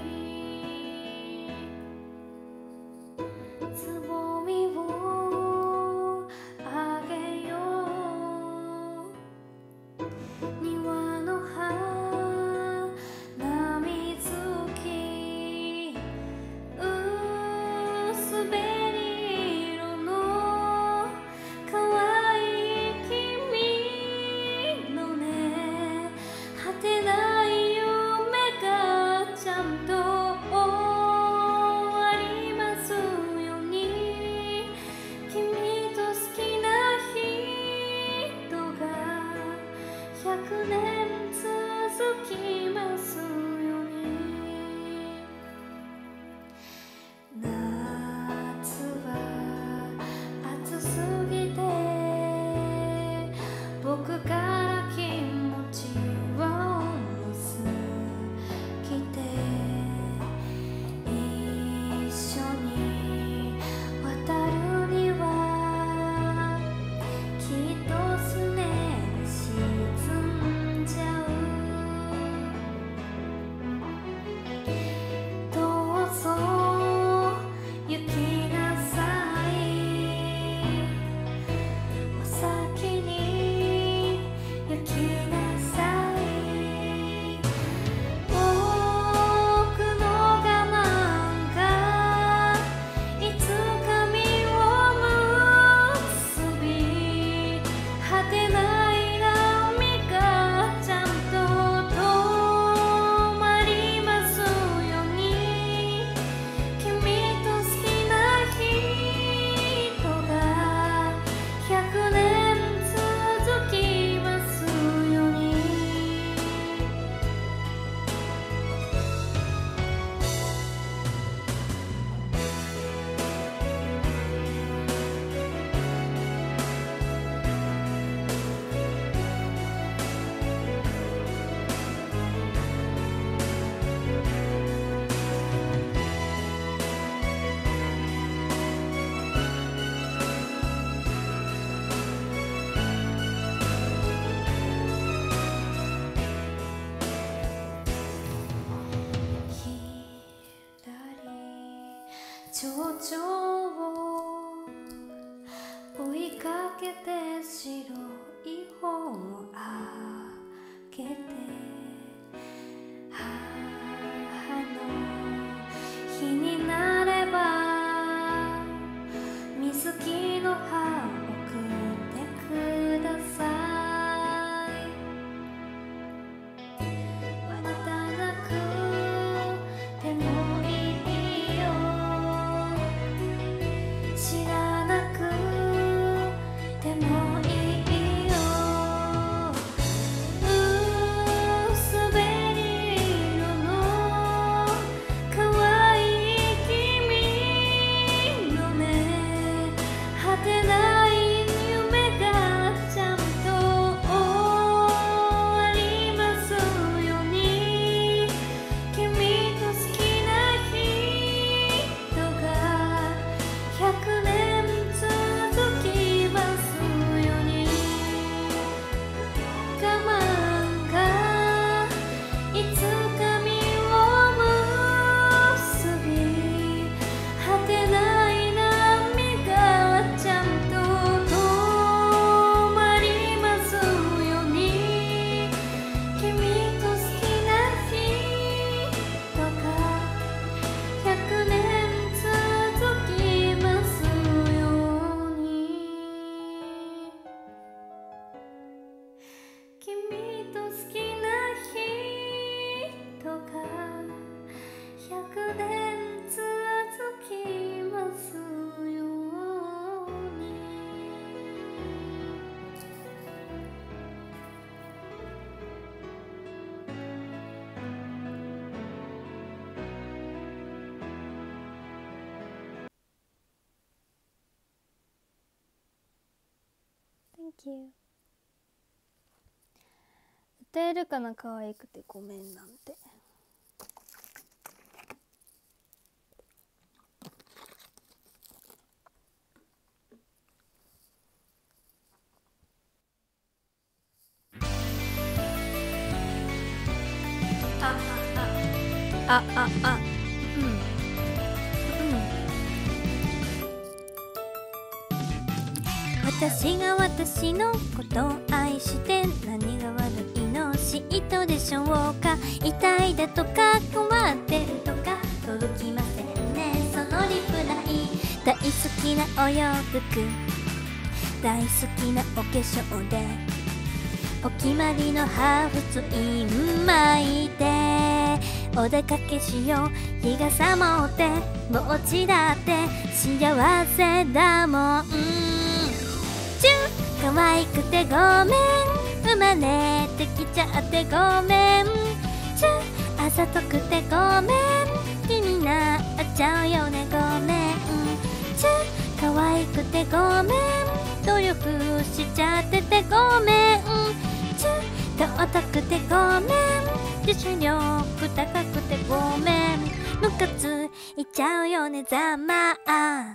つぼみをあげよう。庭の花水木、薄紅色の可愛い君のね、果てない夢がちゃんと終わりますように。君と好きな人が百年続きますように。夏は暑すぎて僕から気持ちを乗せ来て、一緒に渡るにはきっとすねが沈んじゃう。どうぞ行きなさい。お先に行きなさい。僕の我慢がいつか実を結び、果てない波がちゃんと止まりますように。君と好きな人が百年続きますように。左蝶々を追いかけて白い本を開けて、母の日になれば水木の葉送ってください。またなくてもいいよ、知らなくてもいいよ。 Thank you。歌えるかな、可愛くてごめんなんて。あああああうんうん。私が私のことを愛して何が悪いの嫉妬でしょうか。痛いだとか困ってるとか届きませんね、そのリプライ。大好きなお洋服、大好きなお化粧でお決まりのハーフツイン巻いてお出かけしよう。日がさもってもうちだって幸せだもん。チュー可愛くてごめん、生まれてきちゃってごめん。チューあざとくてごめん、気になっちゃうよねごめん。チュー可愛くてごめん、努力しちゃっててごめん。ちょっと尊くてごめん、自主力高くてごめん。ムカついちゃうよねざまあ。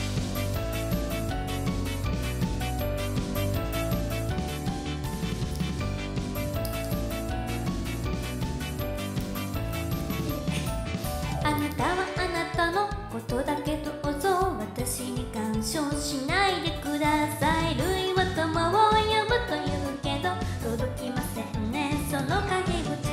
あなたはあなたのことだけどうぞ私に干渉しないでください。類は友を呼ぶというけど届きませんね、その陰口。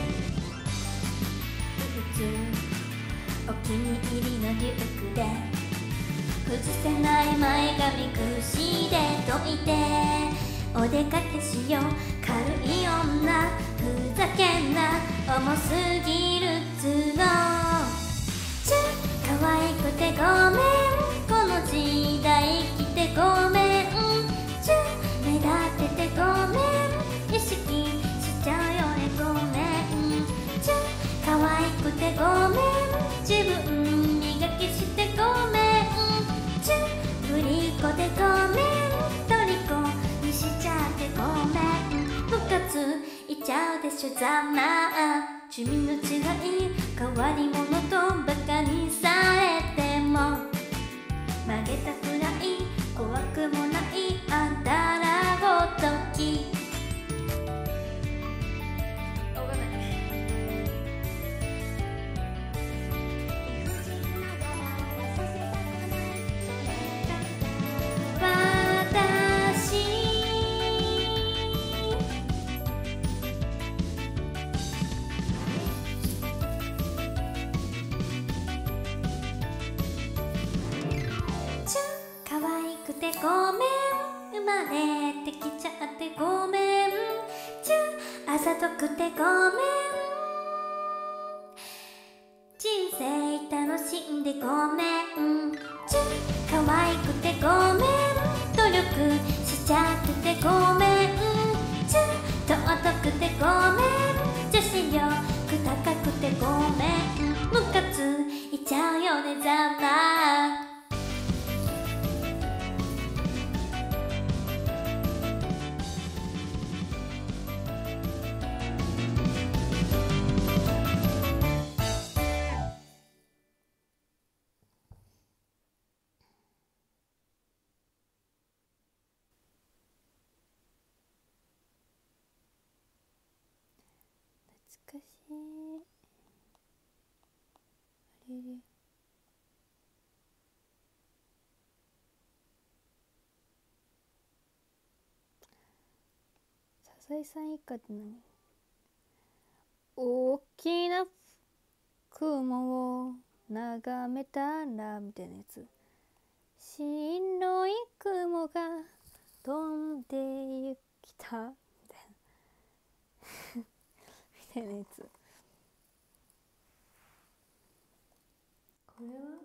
普通お気に入りのリュックで崩せない前髪くしで解いてお出かけしよう。軽い女ふざけんな重すぎるつの。チュ可愛くてごめん、この時代来てごめん。チュ目立っててごめん、意識しちゃうよねごめん。チュ可愛くてごめん、自分磨きしてごめん。チュ振り子でごめん、虜にしちゃってごめん。ムカついちゃうでしょざまあ。趣味の違い変わり者とバカにされても曲げたくらい怖くもないあんたらごとき。ごめん、生まれてきちゃってごめん。チュあざとくてごめん、人生楽しんでごめん。チュ可愛くてごめん、努力しちゃっててごめん。チュ尊くてごめん、女子力高くてごめん。ムカついちゃうよねざまあ。懐かしい。あれれサザエさん一家って何？大きな雲を眺めたらみたいなやつ。白い雲が飛んで行きたみたいなみたいなやつ。これは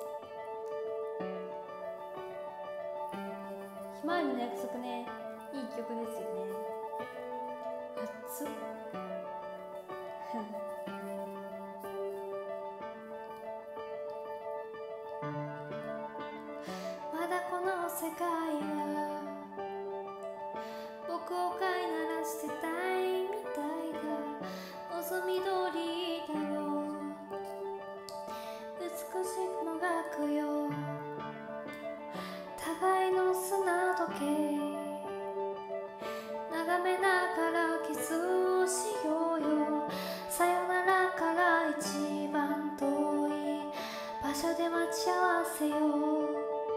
ひまわりの約束ね、いい曲ですよね。熱っまだこの世界は僕を飼いならしてたいみたいだ。望み通りだろう。美しくもがくよ互いの砂時計。眺めながらキスをしようよ。さよならから一番遠い場所で待ち合わせよう。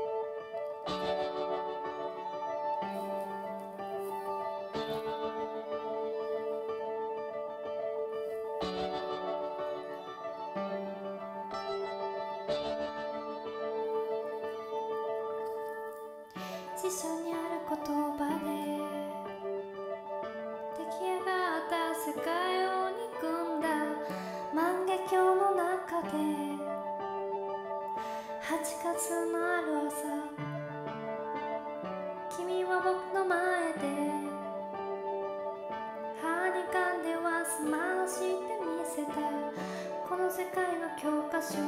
辞書にある言葉で出来上がった世界を憎んだ万華鏡の中ではちがつのある朝、君は僕の前で歯にかんでは済ましてみせた。この世界の教科書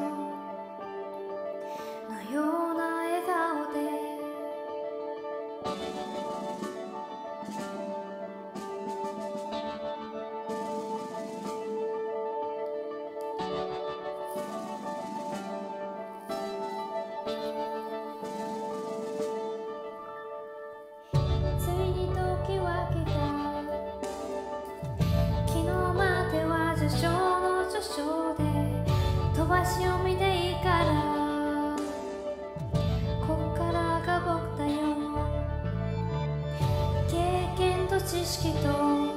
のような笑顔でついに時は来た。昨日までは序章の序章で飛ばし読みでいいから、こっからが僕だよ。経験と知識と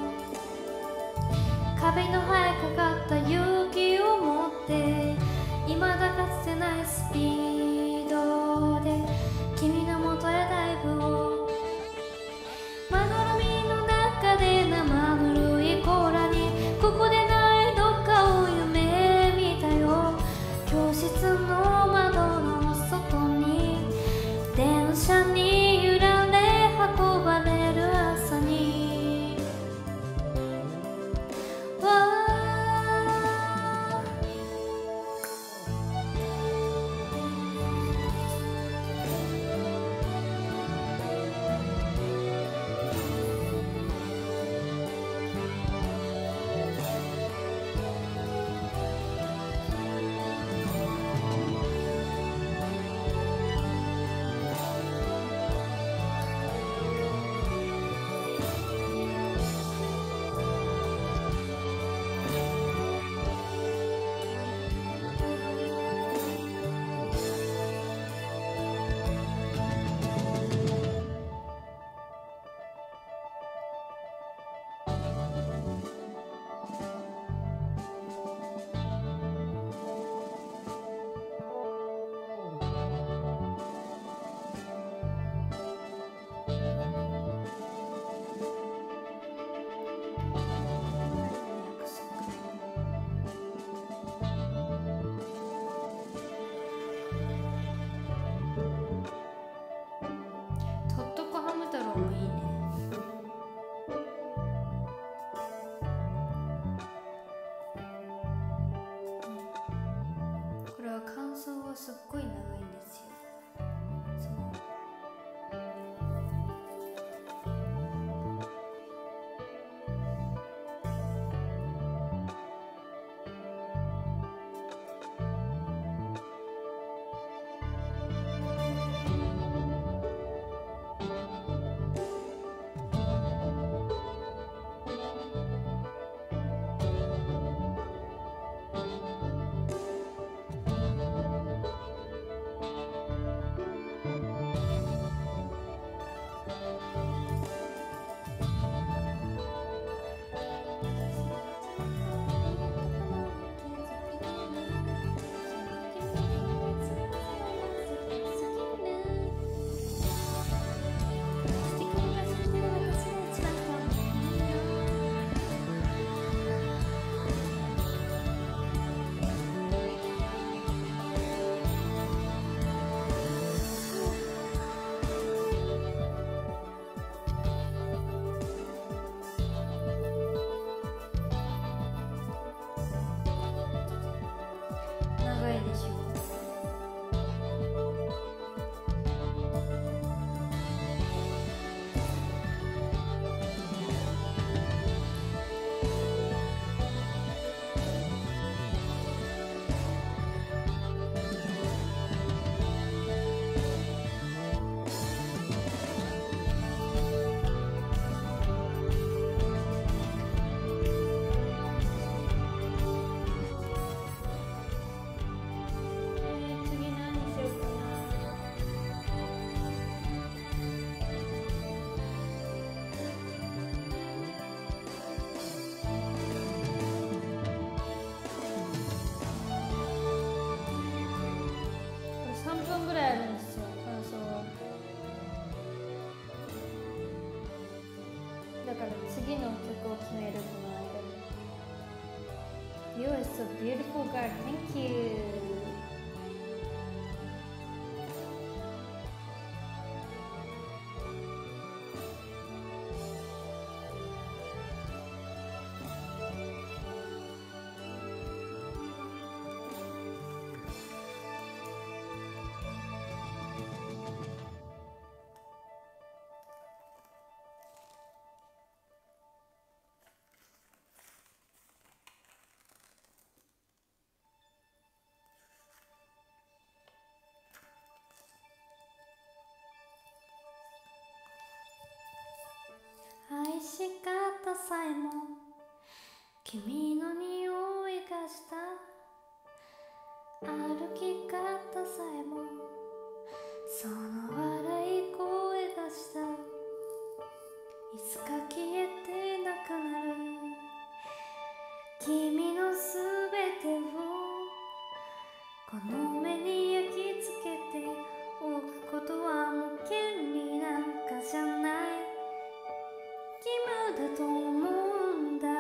壁の生えかかった勇気を持って未だかつてないスピードで君の元へダイブを。まどろみの中で生ぬるい甲羅にここでないどっかを夢見たよ。教室の窓の外に電車に揺られ運ばれる朝にわとっとこハム太郎もいいね。これは感想はすっごい長いんですよ。そのくらいあるんですよ、感想は。だから次の曲を決めるこの間に。You are so beautiful girl, thank you. 愛し方さえも君の匂いがした、歩き方さえもその笑い声がした。いつか消えてなくなる君のすべてをこの目に焼き付けておくことはもう権利なんかじゃない、義務だと思うんだ。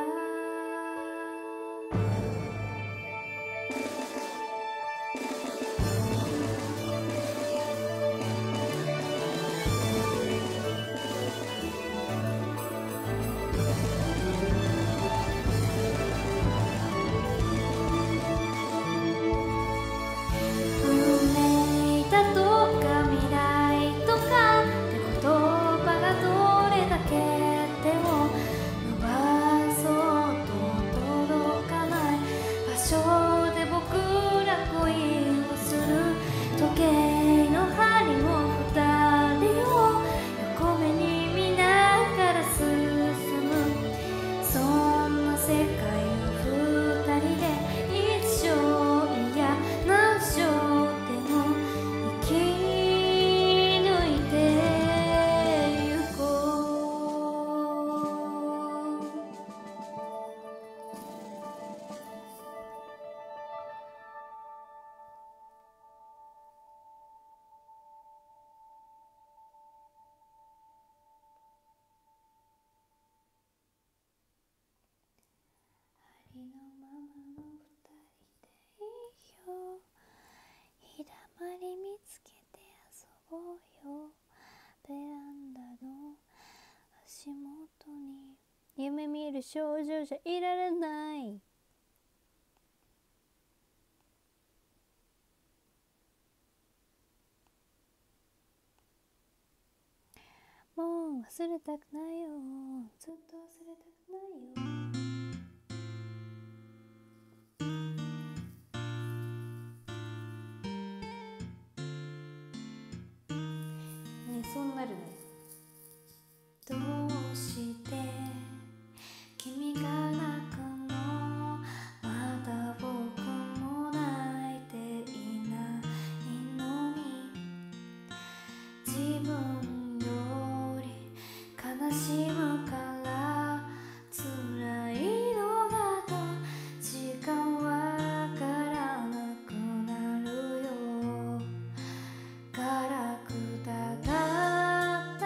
運命だとか未来とかって言葉がどれだけでも伸ばそうと届かない場所で僕ら恋をする。時計の針も二人を横目に見ながら進む、そんな世界を二人で一生いや何生でも生き抜いてゆこう。ありのままの二人でいいよ、日だまり見つけて遊ぼうよ、ベランダの足元に夢見る少女じゃいられない、もう忘れたくないよ、ずっと忘れたくないよ。寝そうになるね。どうして君が泣くの、まだ僕も泣いていないのに、自分より悲しむから辛いのだと時間わからなくなるよ。ガラクタだっ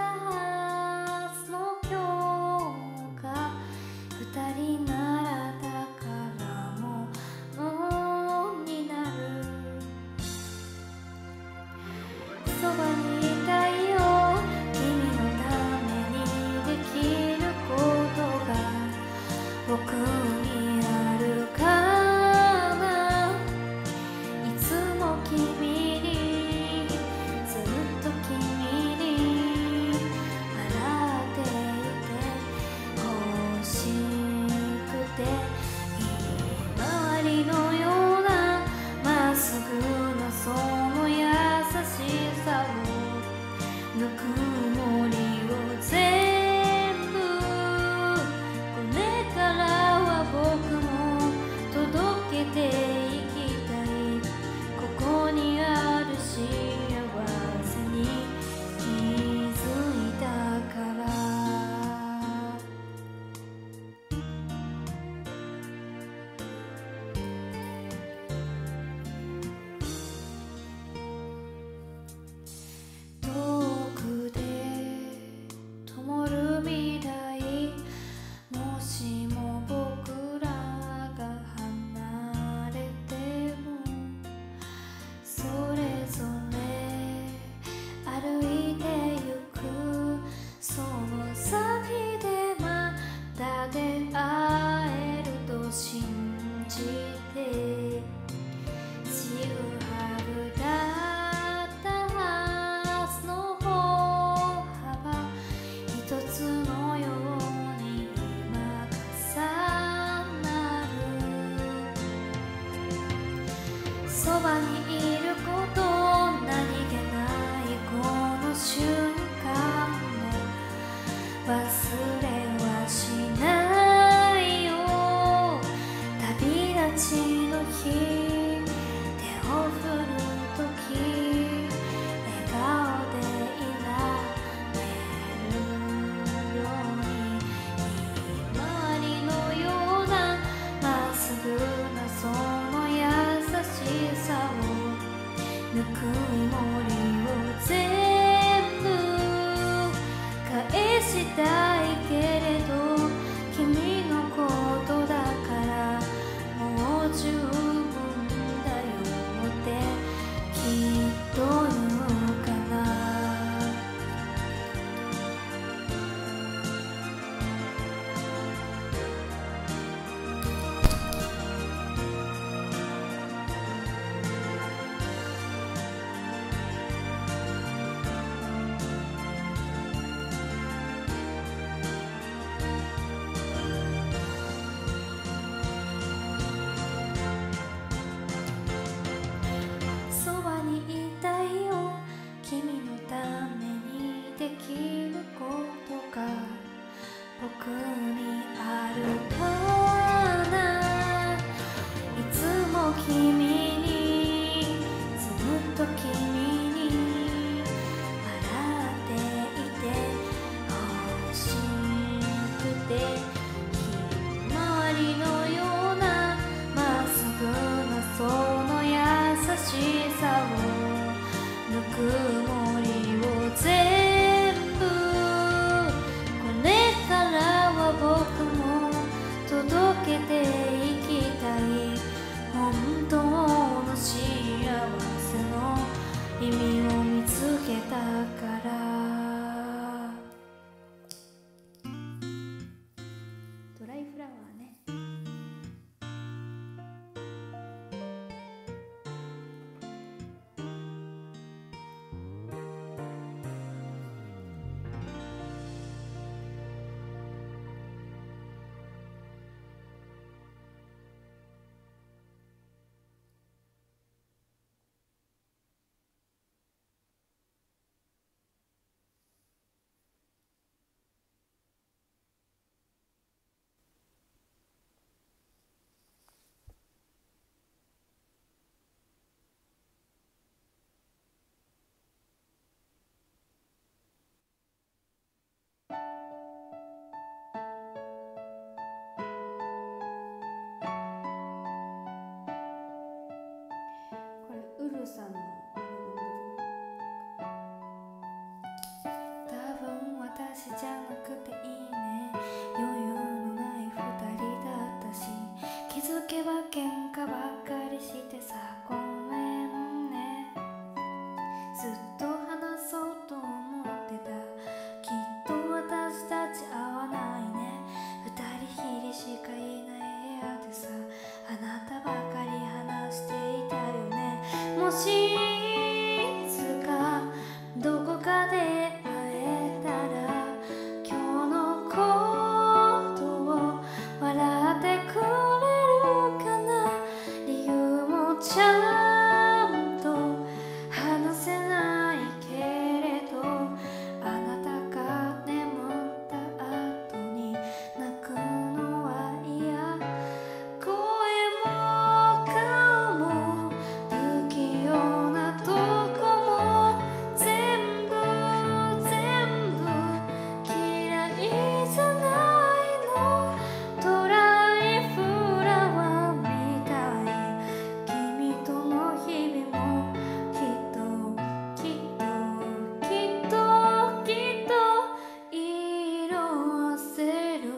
にいること何気ないこの瞬間も忘れはしないよ。旅立ちの日手を振るとき笑顔でいられるようにひまわりのようなまっすぐなその優しさをぬくもりを全部返したいけれど君のことだからもう十分だよってきっと言うかな。そばにいたいよ君のためにできることが僕にあるかな。いつも君にずっと君に笑っていて欲しくてひまわりのようなまっすぐなその優しさをぬくもりを全部これからは僕も届けていきたい。本当の幸せの意味を見つけたから。ドライフラワーね。これウルさんのあれなんだけど、多分私じゃなくていいね、余裕のない二人だったし、気づけば喧嘩ばっかりしてさ、ごめんね。ずっと話そうと思ってた、きっと私たち合わないね。二人きりしかいない部屋でさ、あなたばかり話していたよね。もしいつかどこかで会えたら、今日のことを笑ってくれるかな。理由もちゃんと話せないけれど、あなたが眠った後に泣くのは嫌。声も顔も不器用なとこも全部全部嫌いじゃないの。ドライフラワーみたい、君との日々もきっときっときっときっと色あせる。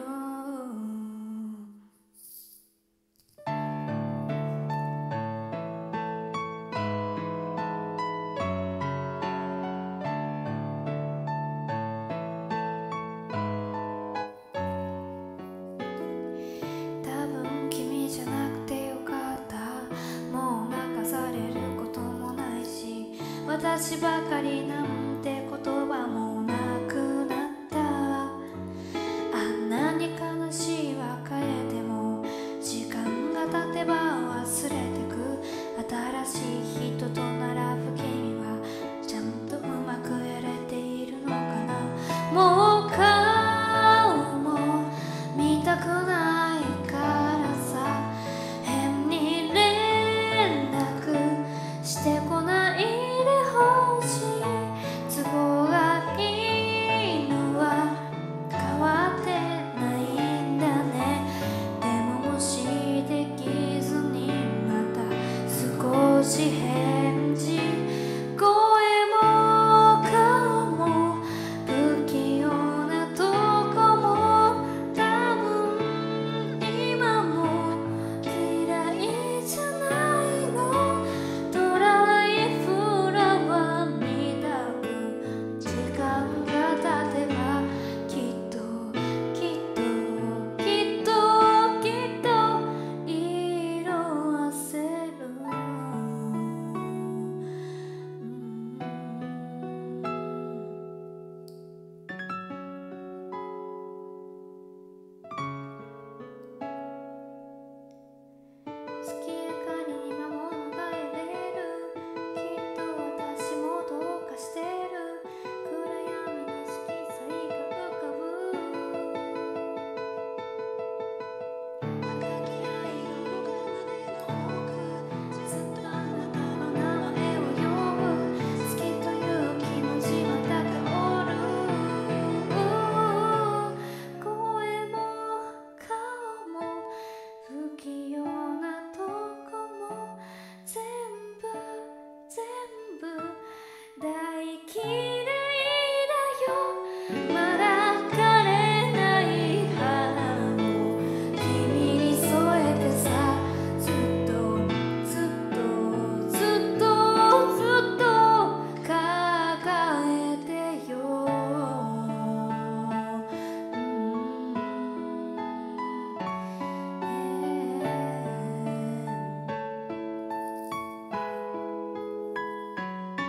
多分君じゃなくてよかった。もう泣かされることもないし、私ばかりなんて言葉もなくなった。あんなに悲しい別れでも時間が経てば忘れてく。新しい人もう顔も見たくないからさ、変に連絡してこないでほしい。都合がいいのは変わってないんだね。でももしできずにまた少し返事、声も顔も不器用なとこも多分今も嫌いじゃないの。ドライフラワーみたく時間が経てばきっときっときっときっと色あせる。月明かりに魔物が揺れる。きっと私もどうかしてる。暗闇に色彩が浮かぶ。抱き合いの胸の奥、ずっとあなたの名前を呼ぶ。好きという気持ちまた香る。声も顔も不器用なとこも全部全部大嫌いだよ。まだ枯れない花も君に添えてさ、ずっとずっとずっとずっと抱えてよ。うん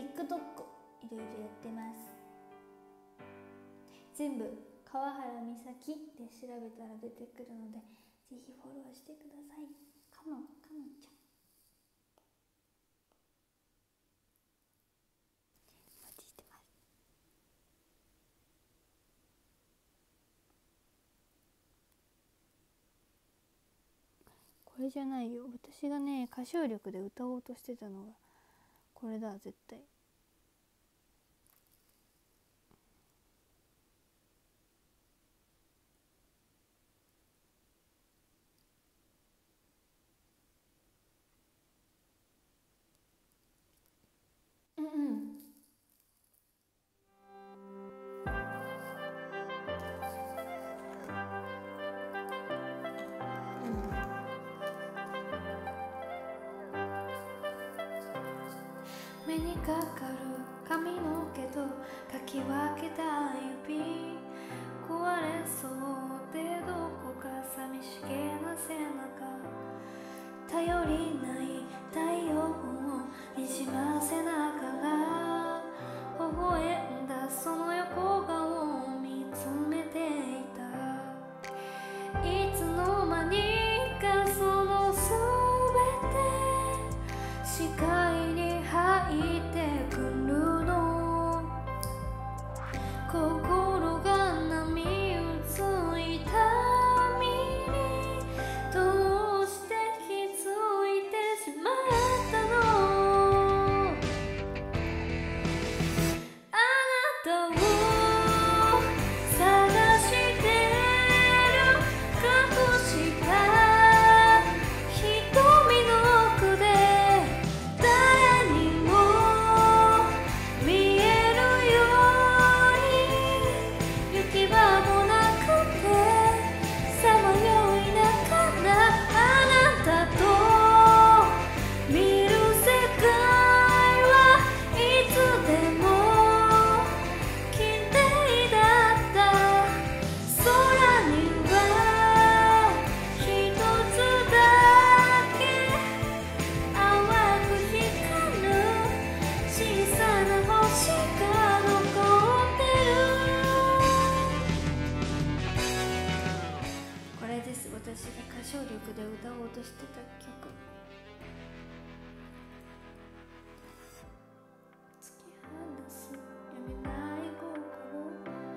TikTok いろいろやってます。全部川原美咲で調べたら出てくるので、ぜひフォローしてください。かのかのちゃんお待ちしてます。これじゃないよ、私がね歌唱力で歌おうとしてたのがこれだ絶対。うんうん。目にかかる髪の毛とかき分けた指、壊れそうでどこか寂しげな背中、頼りない太陽をにじませながら微笑んだその横顔を見つめていた。いつの間にかそのすべて視界に入ってくるの。心が波打つ痛みにどうして気づいてしまったの。あなたを探してる隠した瞳の奥で誰にも見えるように行き場もなくてさまよいながらあなたと見る世界はいつでも綺麗だった。空には一つだけ淡く光る小さな星が残ってる。これです、私が歌唱力で歌おうとしてた曲。突き放す読めない心、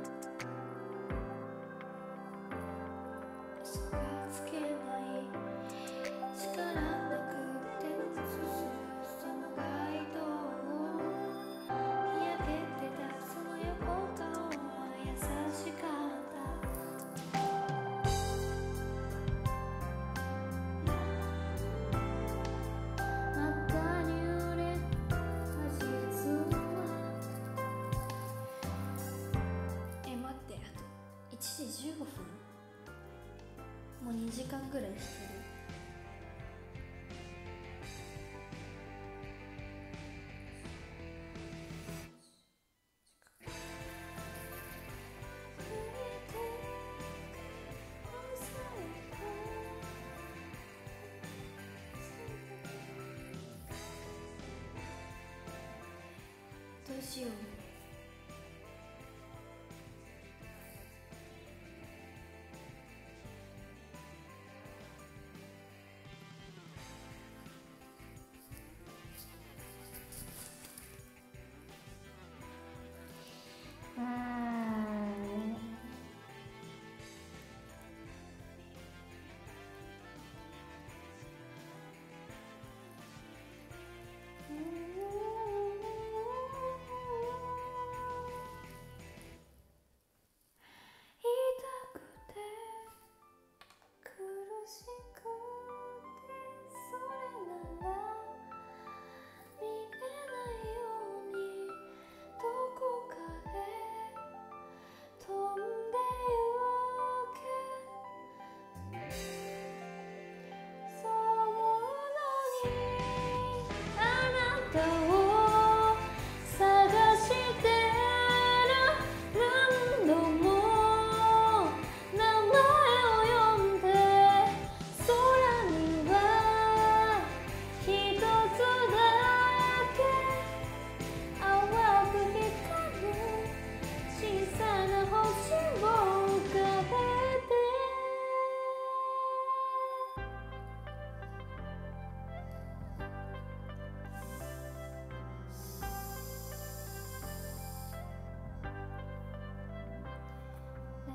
嘘がつけない力なくて映すその街灯を見上げてたその横顔は優しかった。またに揺れた実はえ待って、あといちじじゅうごふん、もうにじかんぐらいしてる。どうしよう。うーん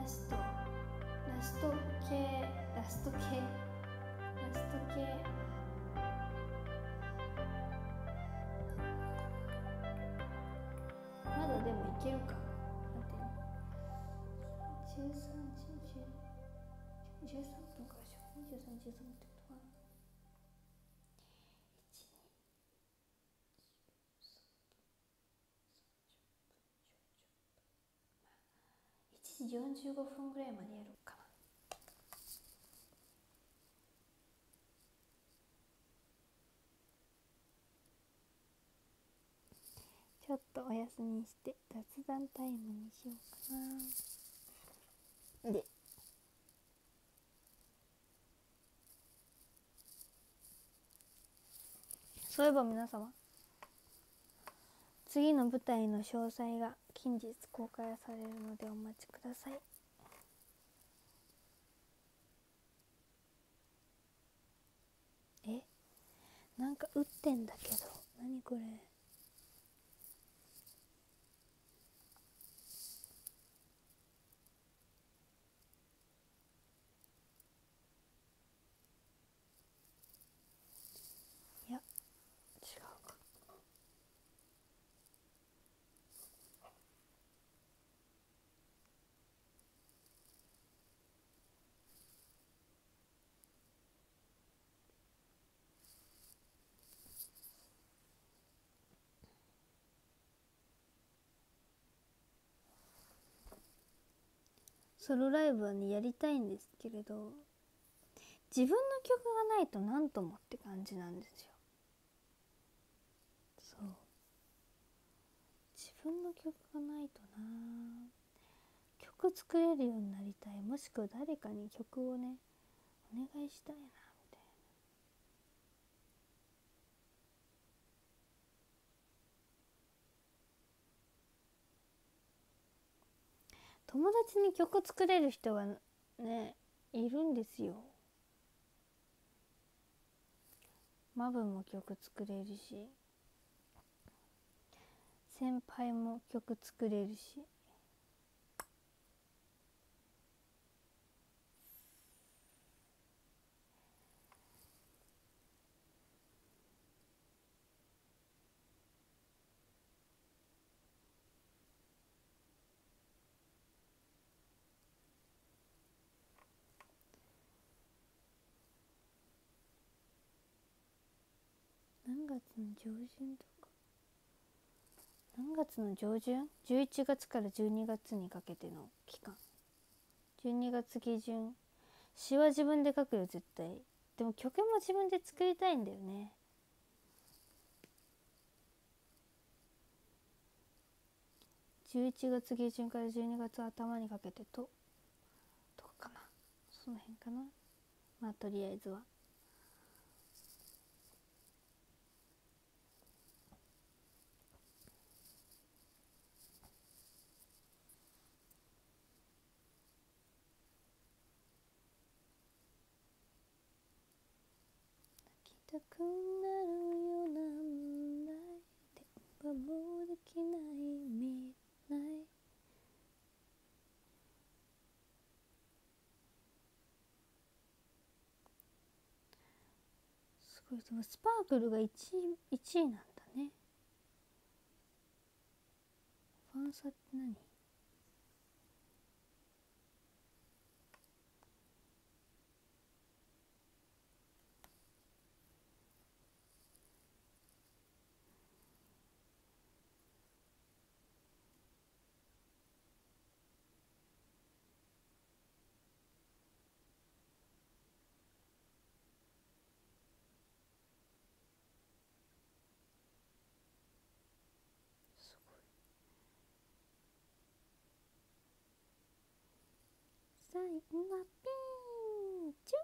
ラストラスト系ラスト系ラスト系まだでもいけるか。待ってね、じゅうさんじじゅうさんぷんからでしょ。にじゅうさん、じゅうさんってことかな。いちじよんじゅうごふんぐらいまでやろうかな。ちょっとお休みして雑談タイムにしようかな。でそういえば皆様、次の舞台の詳細が近日公開されるのでお待ちください。え、なんか打ってんだけど、何これ。いや、違うか。ソロライブはねやりたいんですけれど、自分の曲がないとなんともって感じなんですよ。そう、自分の曲がないとな。曲作れるようになりたい、もしくは誰かに曲をねお願いしたいなみたいな。友達に曲作れる人がねいるんですよ。マブも曲作れるし、先輩も曲作れるし、何月の上旬とか、何月の上旬 ?じゅういち 月からじゅうにがつにかけての期間。じゅうにがつ下旬。詩は自分で書くよ絶対。でも曲も自分で作りたいんだよね。じゅういちがつ下旬からじゅうにがつ頭にかけてととかかな、その辺かな。まあとりあえずは泣きたくなるよなんだい電話もできない見えない。すごい、でもスパークルが 1, いちいなんだね。ファンサって何。すごい。最後はピンチュ。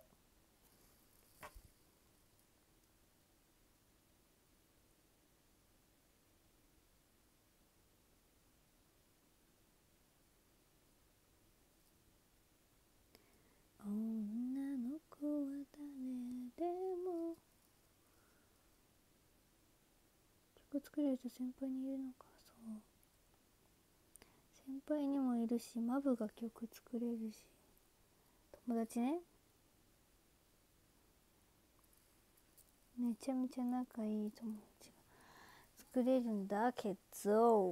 女の子は誰でも曲作れる人先輩にいるのか。そう、先ぱいにもいるし、マブが曲作れるし、友達ね、めちゃめちゃ仲いい友達が作れるんだけど、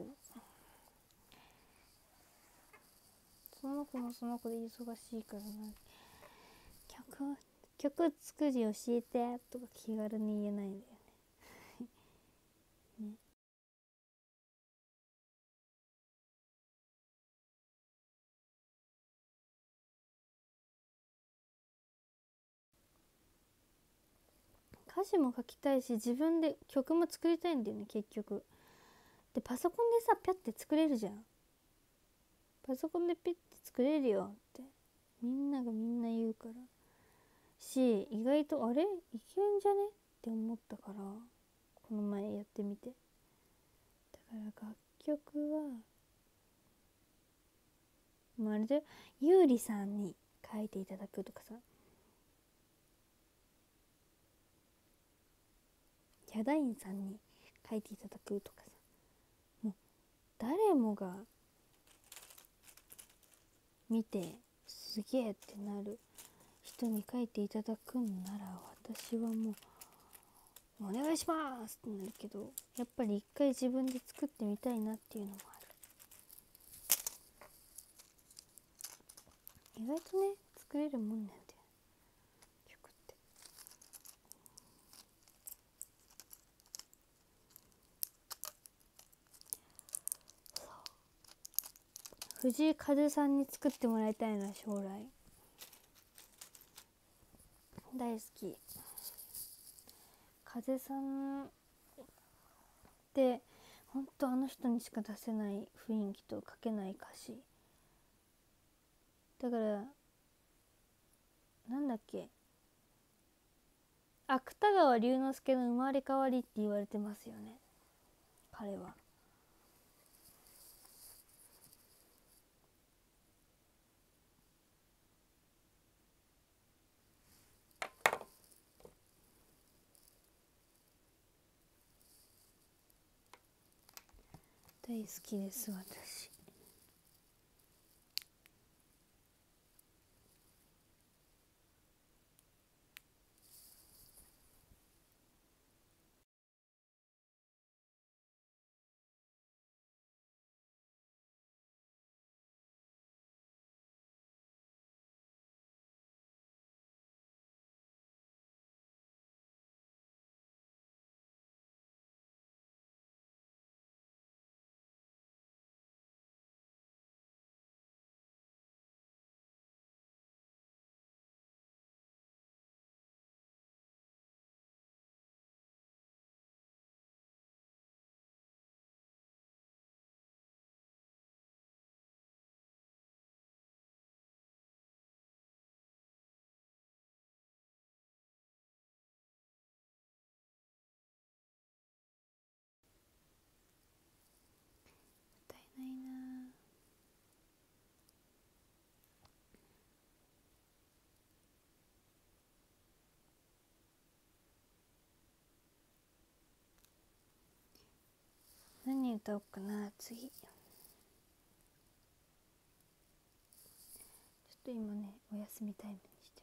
その子もその子で忙しいからな、曲曲作り教えてとか気軽に言えないんだよね。ね、歌詞も書きたいし、自分で曲も作りたいんだよね、結局。でパソコンでさ、ピャって作れるじゃん。パソコンでピッて作れるよってみんながみんな言うからし、意外とあれいけんじゃねって思ったから、この前やってみて。だから楽曲はまるでゆうりさんに書いていただくとかさ、ヒャダインさんに書いていただくとかさ、もう誰もが見てすげえってなる人に書いていただくんなら、私はもうお願いしますってなるけど、やっぱり一回自分で作ってみたいなっていうのもある。意外とね、作れるもんなんだよ、曲って。藤井風さんに作ってもらいたいな、将来。大好き。風さんってほんとあの人にしか出せない雰囲気と書けない歌詞だから、なんだっけ、芥川龍之介の生まれ変わりって言われてますよね、彼は。大好きです、私。歌えないな。何歌おうかな、次。ちょっと今ね、お休みタイムにして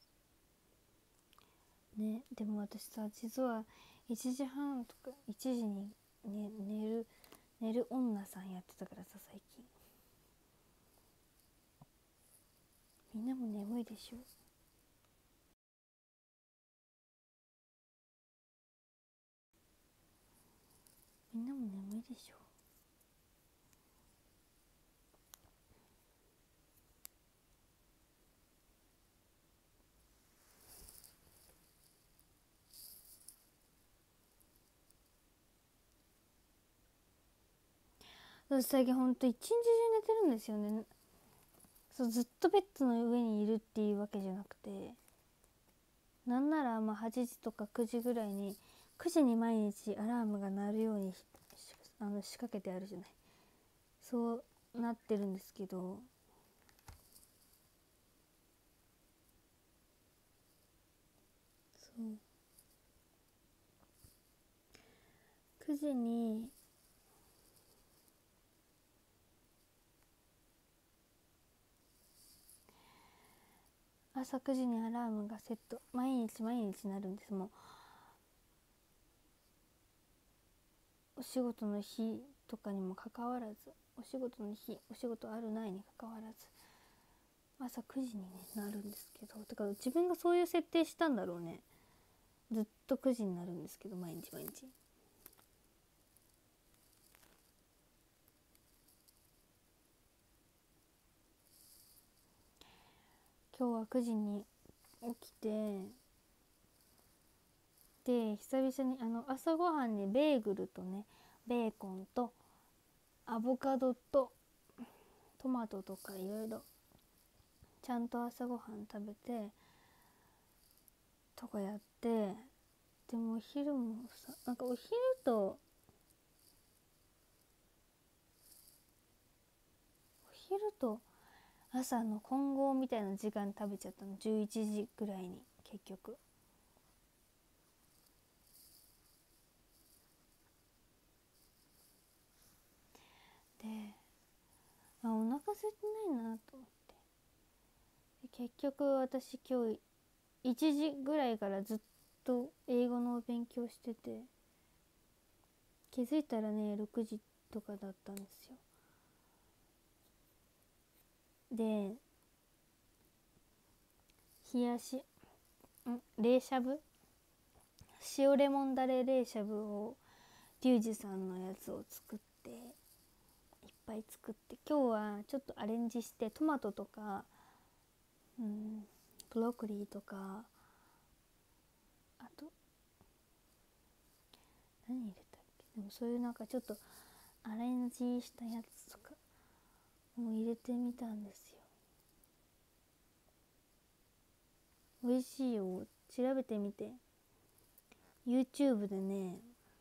るんですね。でも私さ、実はいちじはんとかいちじに、ね、寝る寝る女さんやってたからさ、最近。みんなも眠いでしょ。みんなも眠いでしょ。私最近ほんと一日中寝てるんですよね。そう、ずっとベッドの上にいるっていうわけじゃなくて、なんならまあはちじとかくじぐらいに、くじに毎日アラームが鳴るようにあの仕掛けてあるじゃない。そうなってるんですけど、そうくじに朝くじにアラームがセット、毎日毎日なるんです。もうお仕事の日とかにもかかわらず、お仕事の日、お仕事あるないにかかわらず朝くじに、ね、なるんですけど、だから自分がそういう設定したんだろうね。ずっとくじになるんですけど、毎日毎日。今日はくじに起きて、で久々にあの朝ごはんにベーグルとね、ベーコンとアボカドとトマトとかいろいろちゃんと朝ごはん食べてとかやって、でもお昼もさ、なんかお昼とお昼と朝の混合みたいな時間食べちゃったの、じゅういちじぐらいに結局。で、あ、お腹空いてないなと思って、で結局私今日いちじぐらいからずっと英語の勉強してて、気づいたらねろくじとかだったんですよ。で冷やしん冷しゃぶ、塩レモンだれ冷しゃぶをリュウジさんのやつを作って、いっぱい作って、今日はちょっとアレンジしてトマトとか、うん、ブロッコリーとか、あと何入れたっけ、でもそういうなんかちょっとアレンジしたやつとかも入れてみたんですよ。美味しいよ、調べてみて。 YouTube でね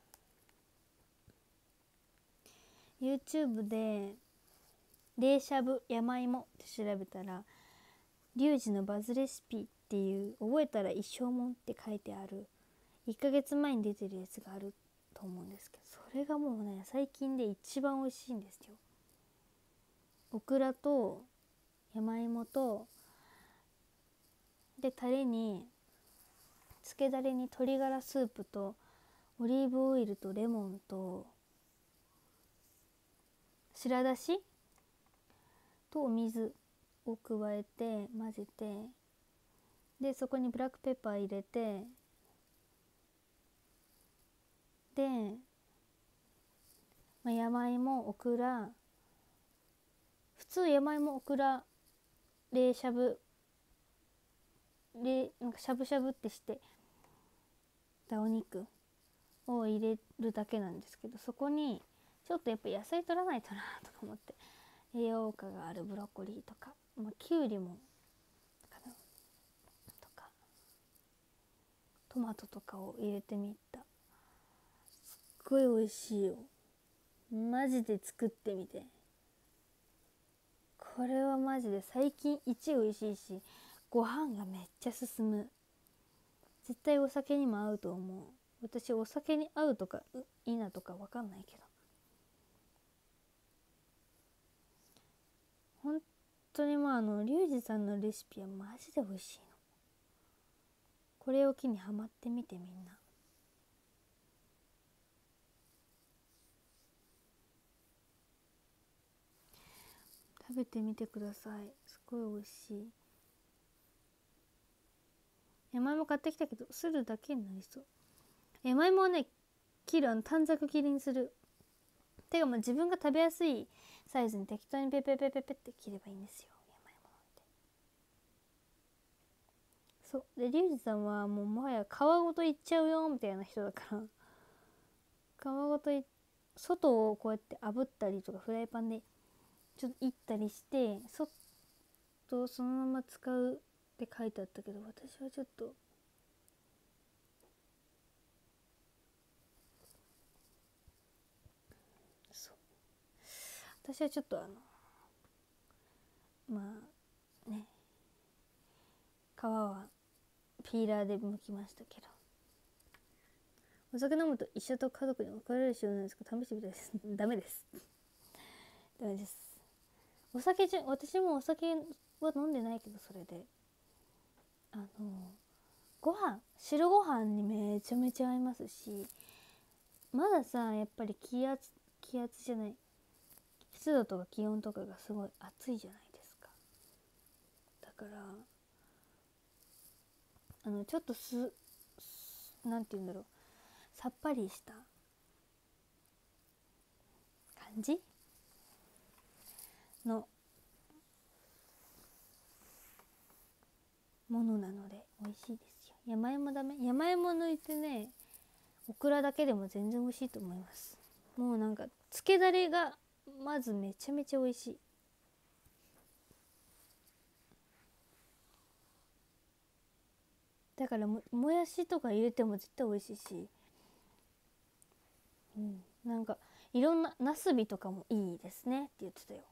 YouTube で冷しゃぶ山芋って調べたら、リュウジのバズレシピっていう、覚えたら一生もんって書いてあるいっかげつまえに出てるやつがあると思うんですけど、それがもうね最近で一番美味しいんですよ。オクラと山芋とで、タレにつけだれに鶏ガラスープとオリーブオイルとレモンと白だしとお水を加えて混ぜて、でそこにブラックペッパー入れて、で、まあ、山芋オクラ、普通山芋オクラ冷しゃぶでなんかしゃぶしゃぶってしてたお肉を入れるだけなんですけど、そこにちょっとやっぱ野菜取らないとなとか思って、栄養価があるブロッコリーとか、まあ、きゅうりもかなとかトマトとかを入れてみた。すっごい美味しいよ、マジで作ってみて。これはマジで最近一美味しいし、ご飯がめっちゃ進む。絶対お酒にも合うと思う。私お酒に合うとかいいなとか分かんないけど、本当にまああのリュウジさんのレシピはマジで美味しいの。これを機にハマってみて、みんな。食べてみてください、すごい美味しい。山芋買ってきたけどするだけになりそう。山芋はね切る、あの短冊切りにする。てかまあ自分が食べやすいサイズに適当にペペペペペって切ればいいんですよ、山芋なんて。そうで、リュウジさんはもうもはや皮ごといっちゃうよみたいな人だから、皮ごとい外をこうやって炙ったりとかフライパンでちょっといったりして、外をそのまま使うって書いてあったけど、私はちょっとそう私はちょっとあのまあね、皮はピーラーで剥きましたけど、お酒飲むと医者と家族に怒られる仕様なんですか、試してみたいです。ダメですダメです。お酒じゃ私もお酒は飲んでないけど、それであのご飯白ご飯にめちゃめちゃ合いますし、まださやっぱり気圧気圧じゃない湿度とか気温とかがすごい暑いじゃないですか。だからあのちょっとすなんて言うんだろう、さっぱりした感じのものなので美味しいですよ。山芋ダメ？山芋抜いてね、オクラだけでも全然美味しいと思います。もうなんかつけだれがまずめちゃめちゃ美味しい。だからももやしとか入れても絶対美味しいし、うん、なんかいろんななすびとかもいいですねって言ってたよ。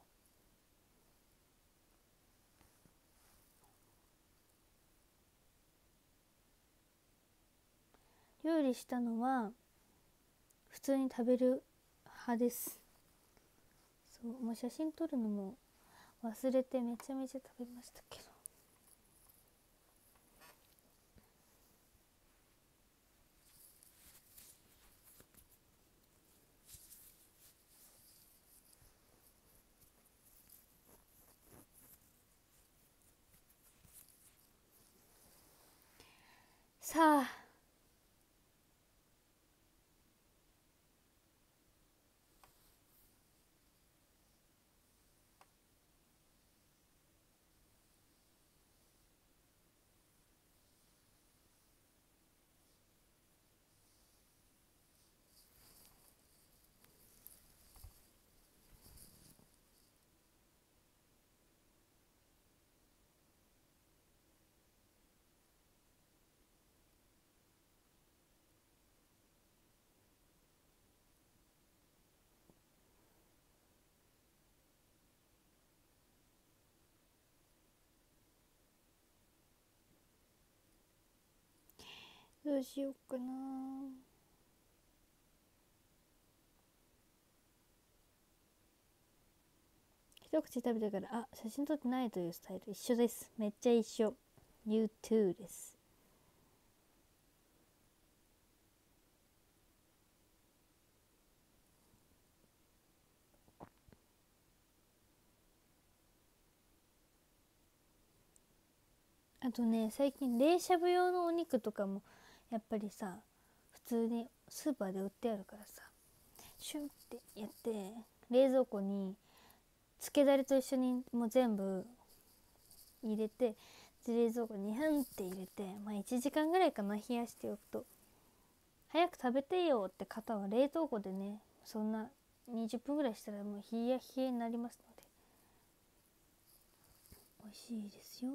料理したのは普通に食べる派です。そう、もう写真撮るのも忘れてめちゃめちゃ食べましたけど。さあどうしようかな。一口食べてからあ写真撮ってないというスタイル一緒です。めっちゃ一緒。 ユートゥー です。あとね、最近冷しゃぶ用のお肉とかもやっぱりさ普通にスーパーで売ってあるからさ、シュンってやって冷蔵庫につけだれと一緒にもう全部入れて、冷蔵庫にふんって入れて、まあいちじかんぐらいかな、冷やしておくと、早く食べてよって方は冷凍庫でね、そんなにじゅっぷんぐらいしたらもう冷や冷えになりますので美味しいですよ。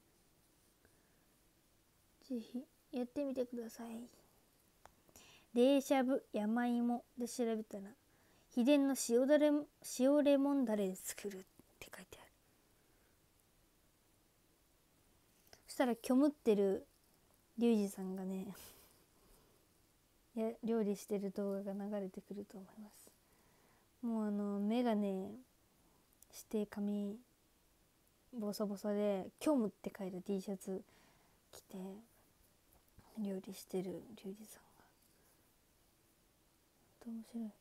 ぜひやってみてください。冷しゃぶ山芋で調べたら秘伝の塩だれ塩レモンだれで作るって書いてある。そしたら虚無ってるリュウジさんがねや料理してる動画が流れてくると思います。もうあのメガネして髪ボサボサで虚無って書いた T シャツ着て料理してるリュウジさんが本当面白い。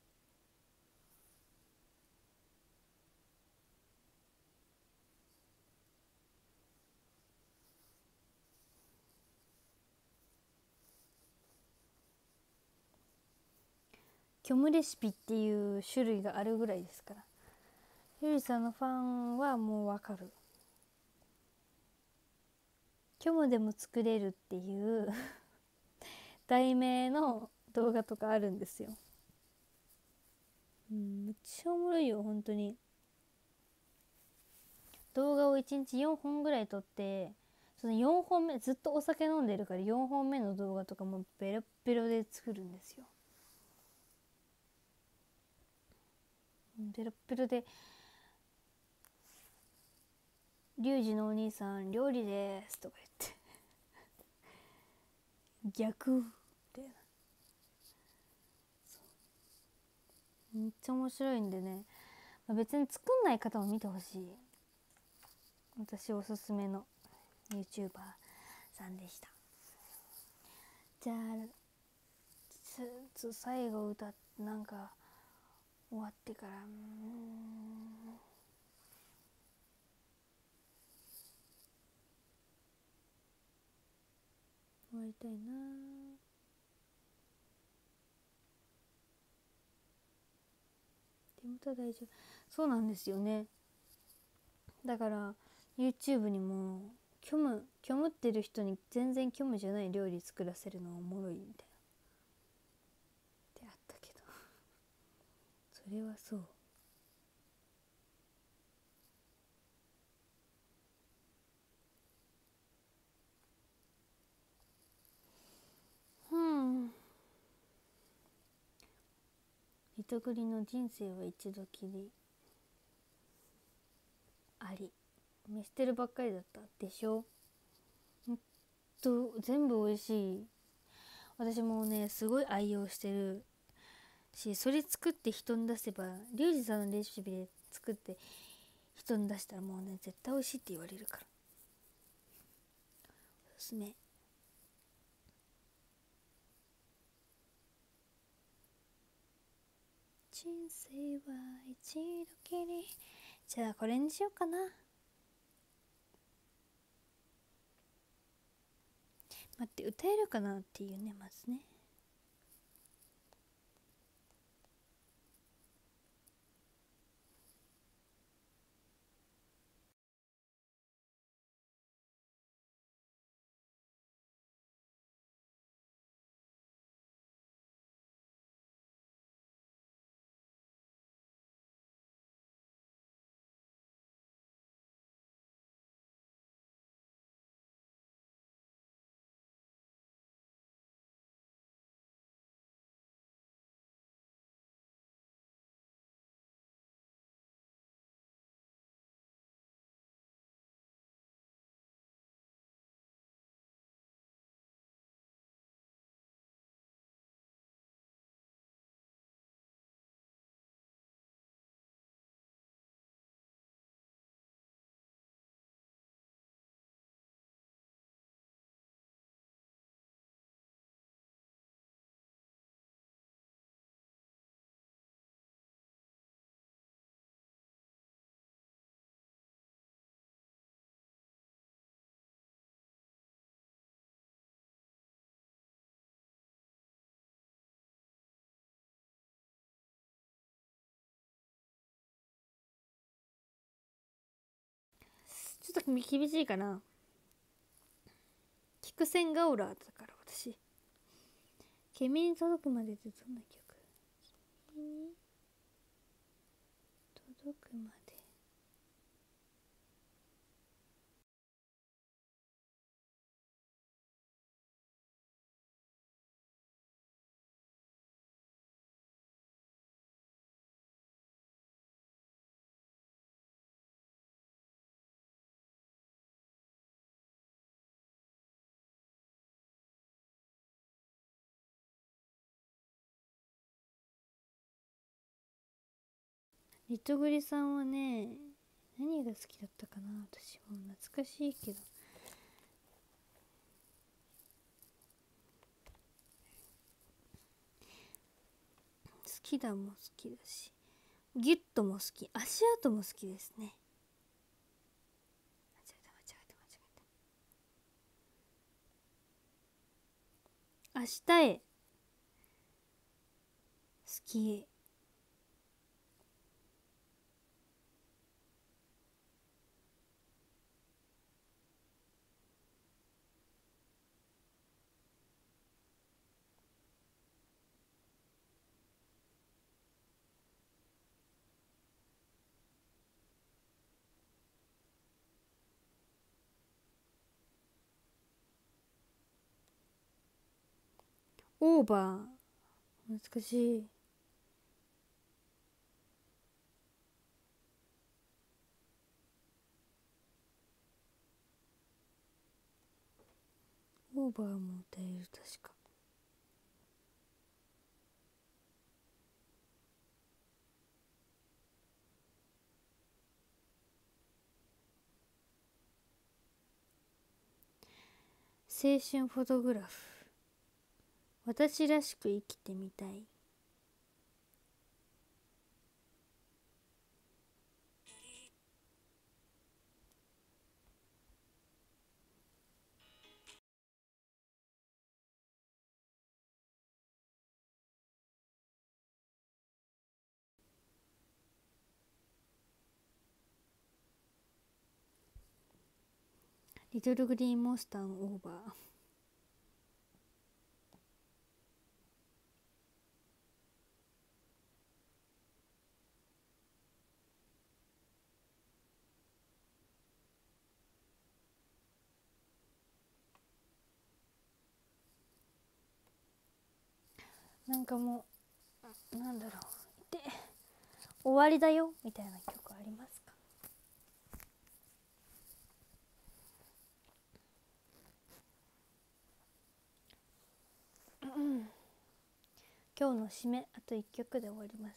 虚無レシピっていう種類があるぐらいですから、ゆりさんのファンはもうわかる。虚無でも作れるっていう題名の動画とかあるんですよ。うん、めっちゃおもろいよ本当に。動画をいちにちよんほんぐらい撮って、そのよんほんめずっとお酒飲んでるからよんほんめの動画とかもベロッベロで作るんですよ。ベロッベロでリュウジのお兄さん料理ですとか言って逆みたいな、めっちゃ面白いんでね、まあ、別に作んない方も見てほしい。私おすすめの YouTuber さんでした。じゃあつつ最後歌ってなんか終わってからうーん終わりたいな。手元大丈夫。そうなんですよね。だから YouTube にも虚無虚無ってる人に全然虚無じゃない料理作らせるのおもろいみたいなってあったけどそれはそう。うんリトグリの人生は一度きりあり見捨てるばっかりだったでしょ。ほんと全部美味しい。私もねすごい愛用してるし、それ作って人に出せばリュウジさんのレシピで作って人に出したらもうね絶対美味しいって言われるからおすすめ。人生は一度きり。じゃあこれにしようかな。待って歌えるかなっていうねまずね。ちょっと厳しいかな。菊仙ガオラーだから私。君に届くまでってどんな曲？君に届くまで。リトグリさんはね何が好きだったかな。私も懐かしいけど好きだも好きだしギュッとも好き、足跡も好きですね。間違えた間違えた間違えた。明日へ好き。オーバー懐かしい。オーバーも歌える確か。 青春フォトグラフ。私らしく生きてみたい。リトルグリーンモンスターのオーバー。なんかもうなんだろうで終わりだよみたいな曲ありますか？うん、今日の締めあといっきょくで終わります。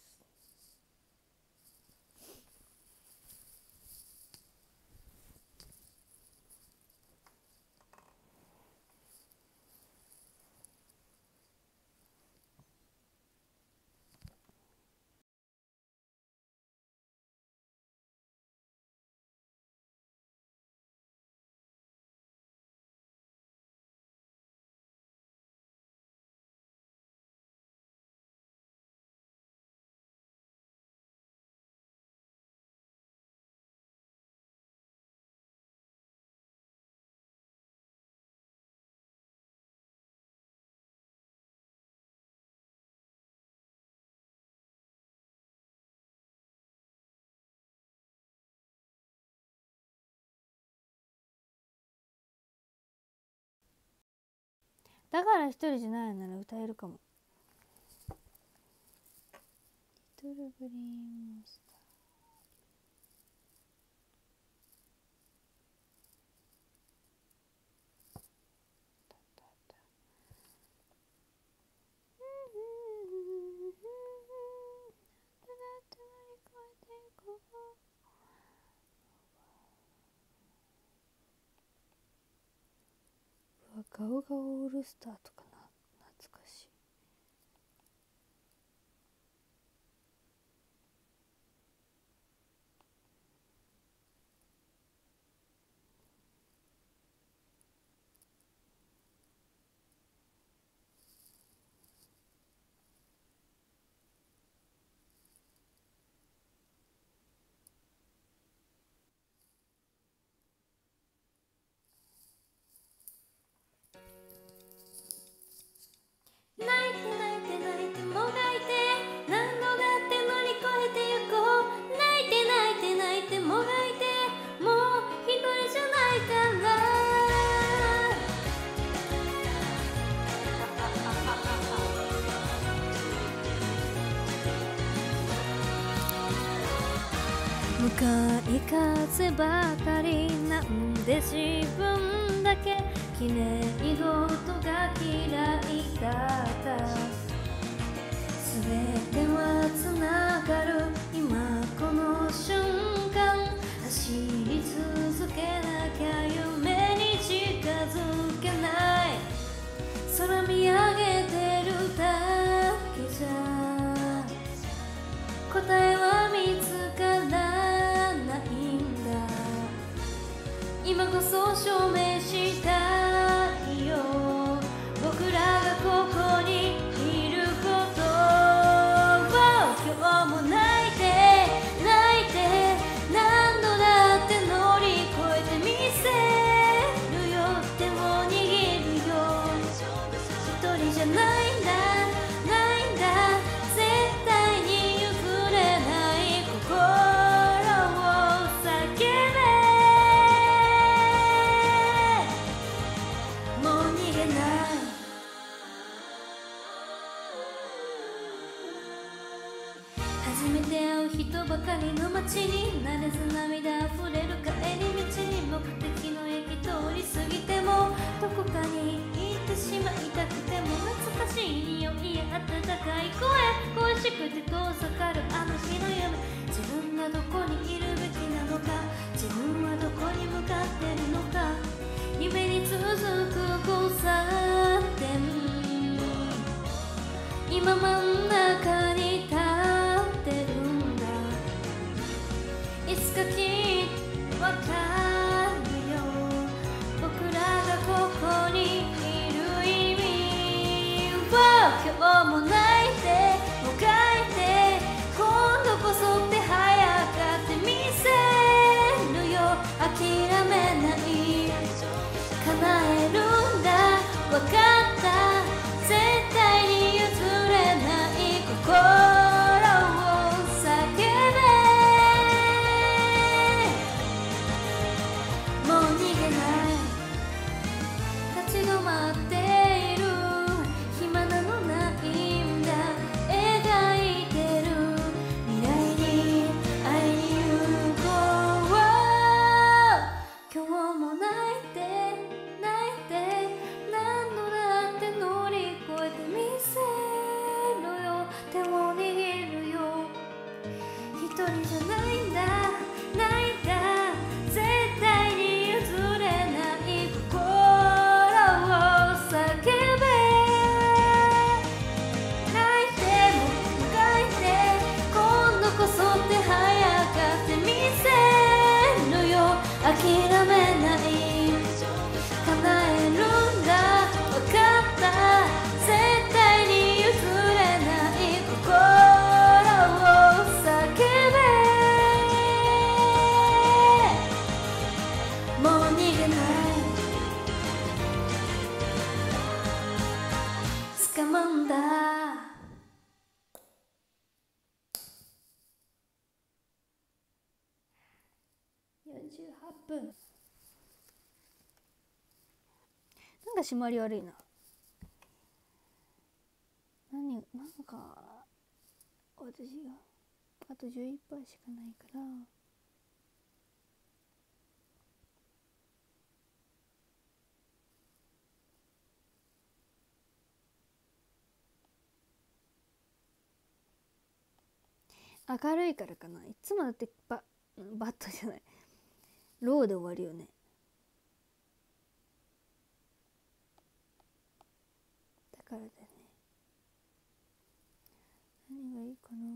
だから一人じゃないなら歌えるかも。リトルグリーンモンスター。ガオガオオールスターとかな、懐かしい。泣いて泣いて泣いてもがいて何度だって乗り越えてゆこう。泣いて泣いて泣いてもがいてもう一人じゃないから向かい風ばかりなんで自分だけ綺麗事が嫌いだった全てはつながる今この瞬間走り続けなきゃ夢に近づけない空見上げてるだけじゃ答えは見つからないんだ今こそ証明したいよ僕らがここにいることを今日も泣いて泣いて何度だって乗り越えてみせるよ手を握るよ一人じゃないんだないんだ絶対に譲れない心を叫べもう逃げない初めて会う人ばかりの街に慣れず涙あふれる帰り道に目的の駅通り過ぎてもどこかに行ってしまいたくても懐かしい匂いや温かい声恋しくて遠ざかるあの日の夢自分がどこにいるべきなのか自分はどこに向かってるのか夢につく交差点、今真ん中に立ってるんだ。いつかきっとわかるよ、僕らがここにいる意味は。今日も泣いてもがいて、今度こそって早がってみせるよ。諦めない、叶えるんだ、わかった。絶対に譲れない心を叫べ。もう逃げない、立ち止まっている暇などないんだ。描いてる未来に会いに行こう。今日も泣いて泣いて、何度だって乗り越えてみせろよ。手を握るよ、一人じゃないんだ、ないんだ。絶対に譲れない心を叫べ。泣いてももがいて、今度こそって早がってみせるよ。諦めない、叶えるんだ、わかった。絶対に譲れない心を叫べ。もう逃げない、掴むんだ。よんじゅうはっぷん。なんか締まり悪いな。何なんか私があとじゅういちパーセントしかないから、明るいからかな。いつもだってババットじゃない、ローで終わるよね。だからだよね。何がいいかな。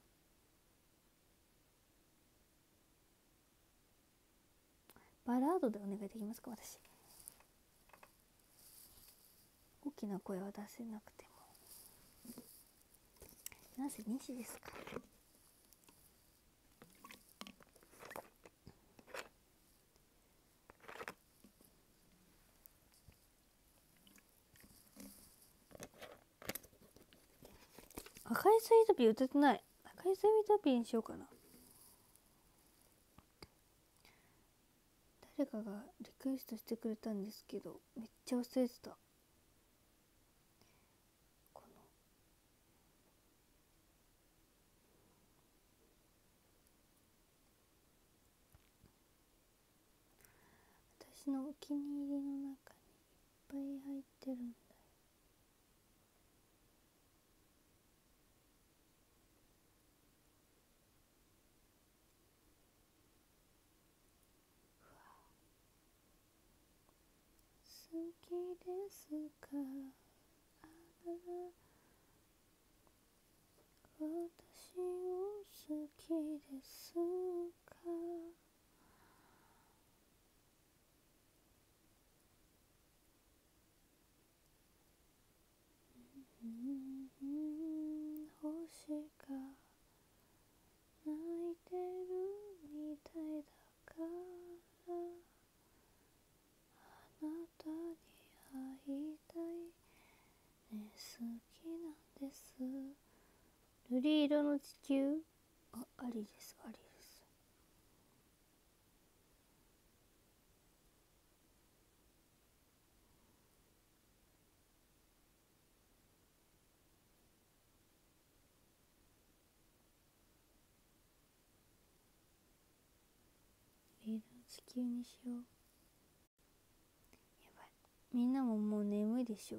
バラードでお願いできますか。私大きな声は出せなくても。なぜにじですか。赤いスイートピー歌ってない。赤いスイートピーにしようかな。誰かがリクエストしてくれたんですけど、めっちゃ忘れてた。この私のお気に入りの中にいっぱい入ってるんだよ。好きですか、あなた私を好きですか。うんうん、星が泣いてるみたいだから、あなたに会いたいね、好きなんです。瑠璃色の地球、あ、ありです、ありです。瑠璃色の地球にしよう。やばい、みんなももう眠いでしょ。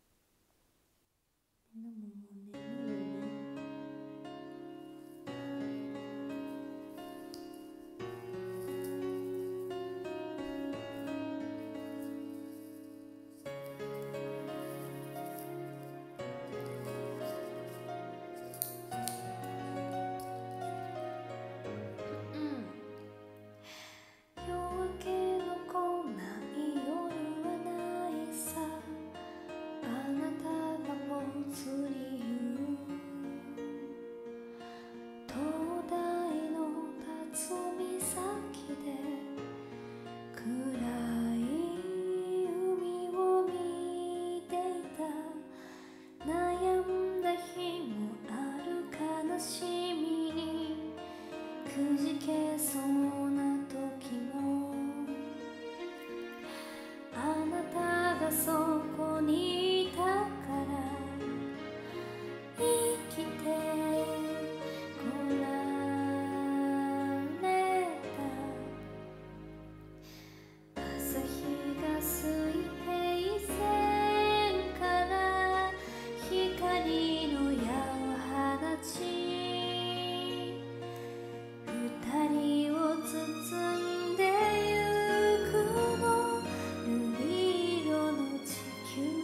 みんなももう眠いよね。 じけそうな時もあなたがそこにいたから生きてこられた。朝日が水平線から光の矢を放ち二人を包んでゆくの瑠璃色の地球。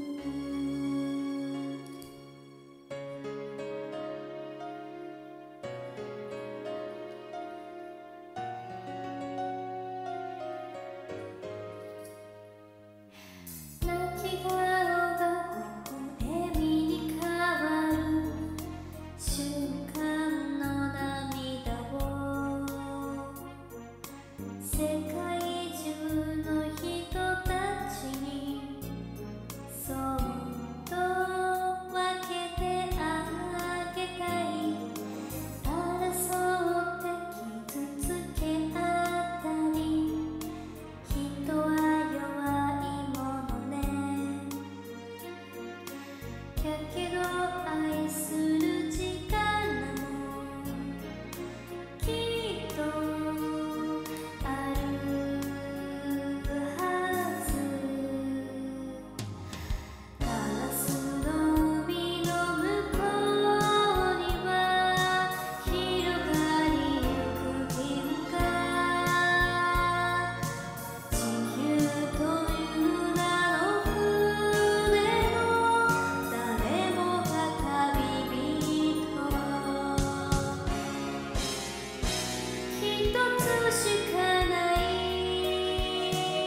泣き顔が微笑みに変わる瞬間の涙を世界中の人たちにそっと分けてあげたい。争って傷つけ合ったり人は弱いものね。やけど愛する力もきっとあるはず。ガラスの海の向こうには広がりゆく銀河。地球という名の船の誰もが旅人。一つしかない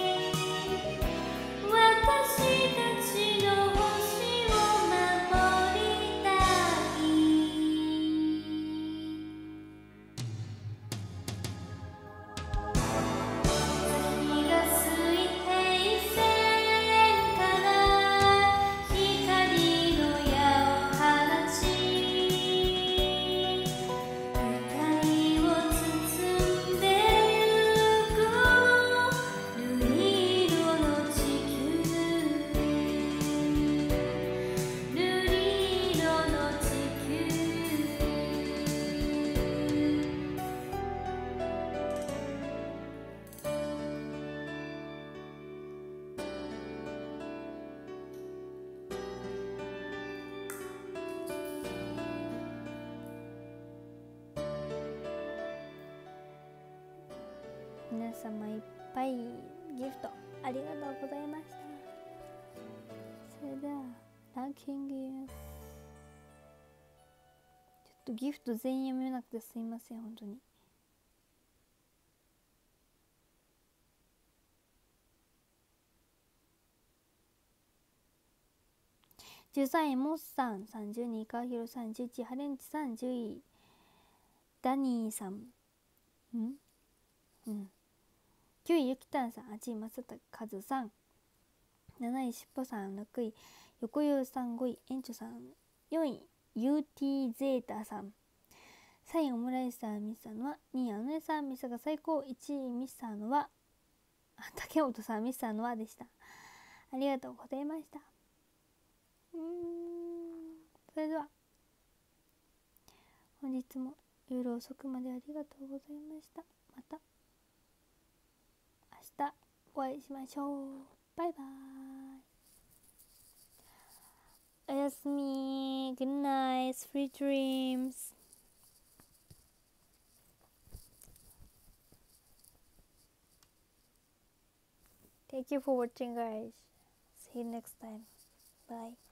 私たちの星を守りたい。日が水平線から光の矢を放ち二人を包んでゆく瑠璃色の地球。瑠璃色の地球。皆様いっぱいギフトありがとうございました。それではランキング言います。ちょっとギフト全員読めなくてすいません本当に。じゅうさんいモッさん、さんじゅうにい川広さん、じゅういちハレンチさん、じゅういダニーさん、んうんきゅういゆきたんさん、はちいまさたかずさん、なないしっぽさん、ろくい横ゆうさん、ごいえんちょさん、よんい ユーティー ゼータさん、さんいオムライスさんミスさんのは、にいあのねさんミスが最高、いちいミスさんのは竹本さんミスさんのはでした。ありがとうございました。うーんそれでは本日も夜遅くまでありがとうございました。また明日お会いしましょう。バイバイ。おやすみ。Good night. Sweet dreams. Thank you for watching guys. See you next time. Bye.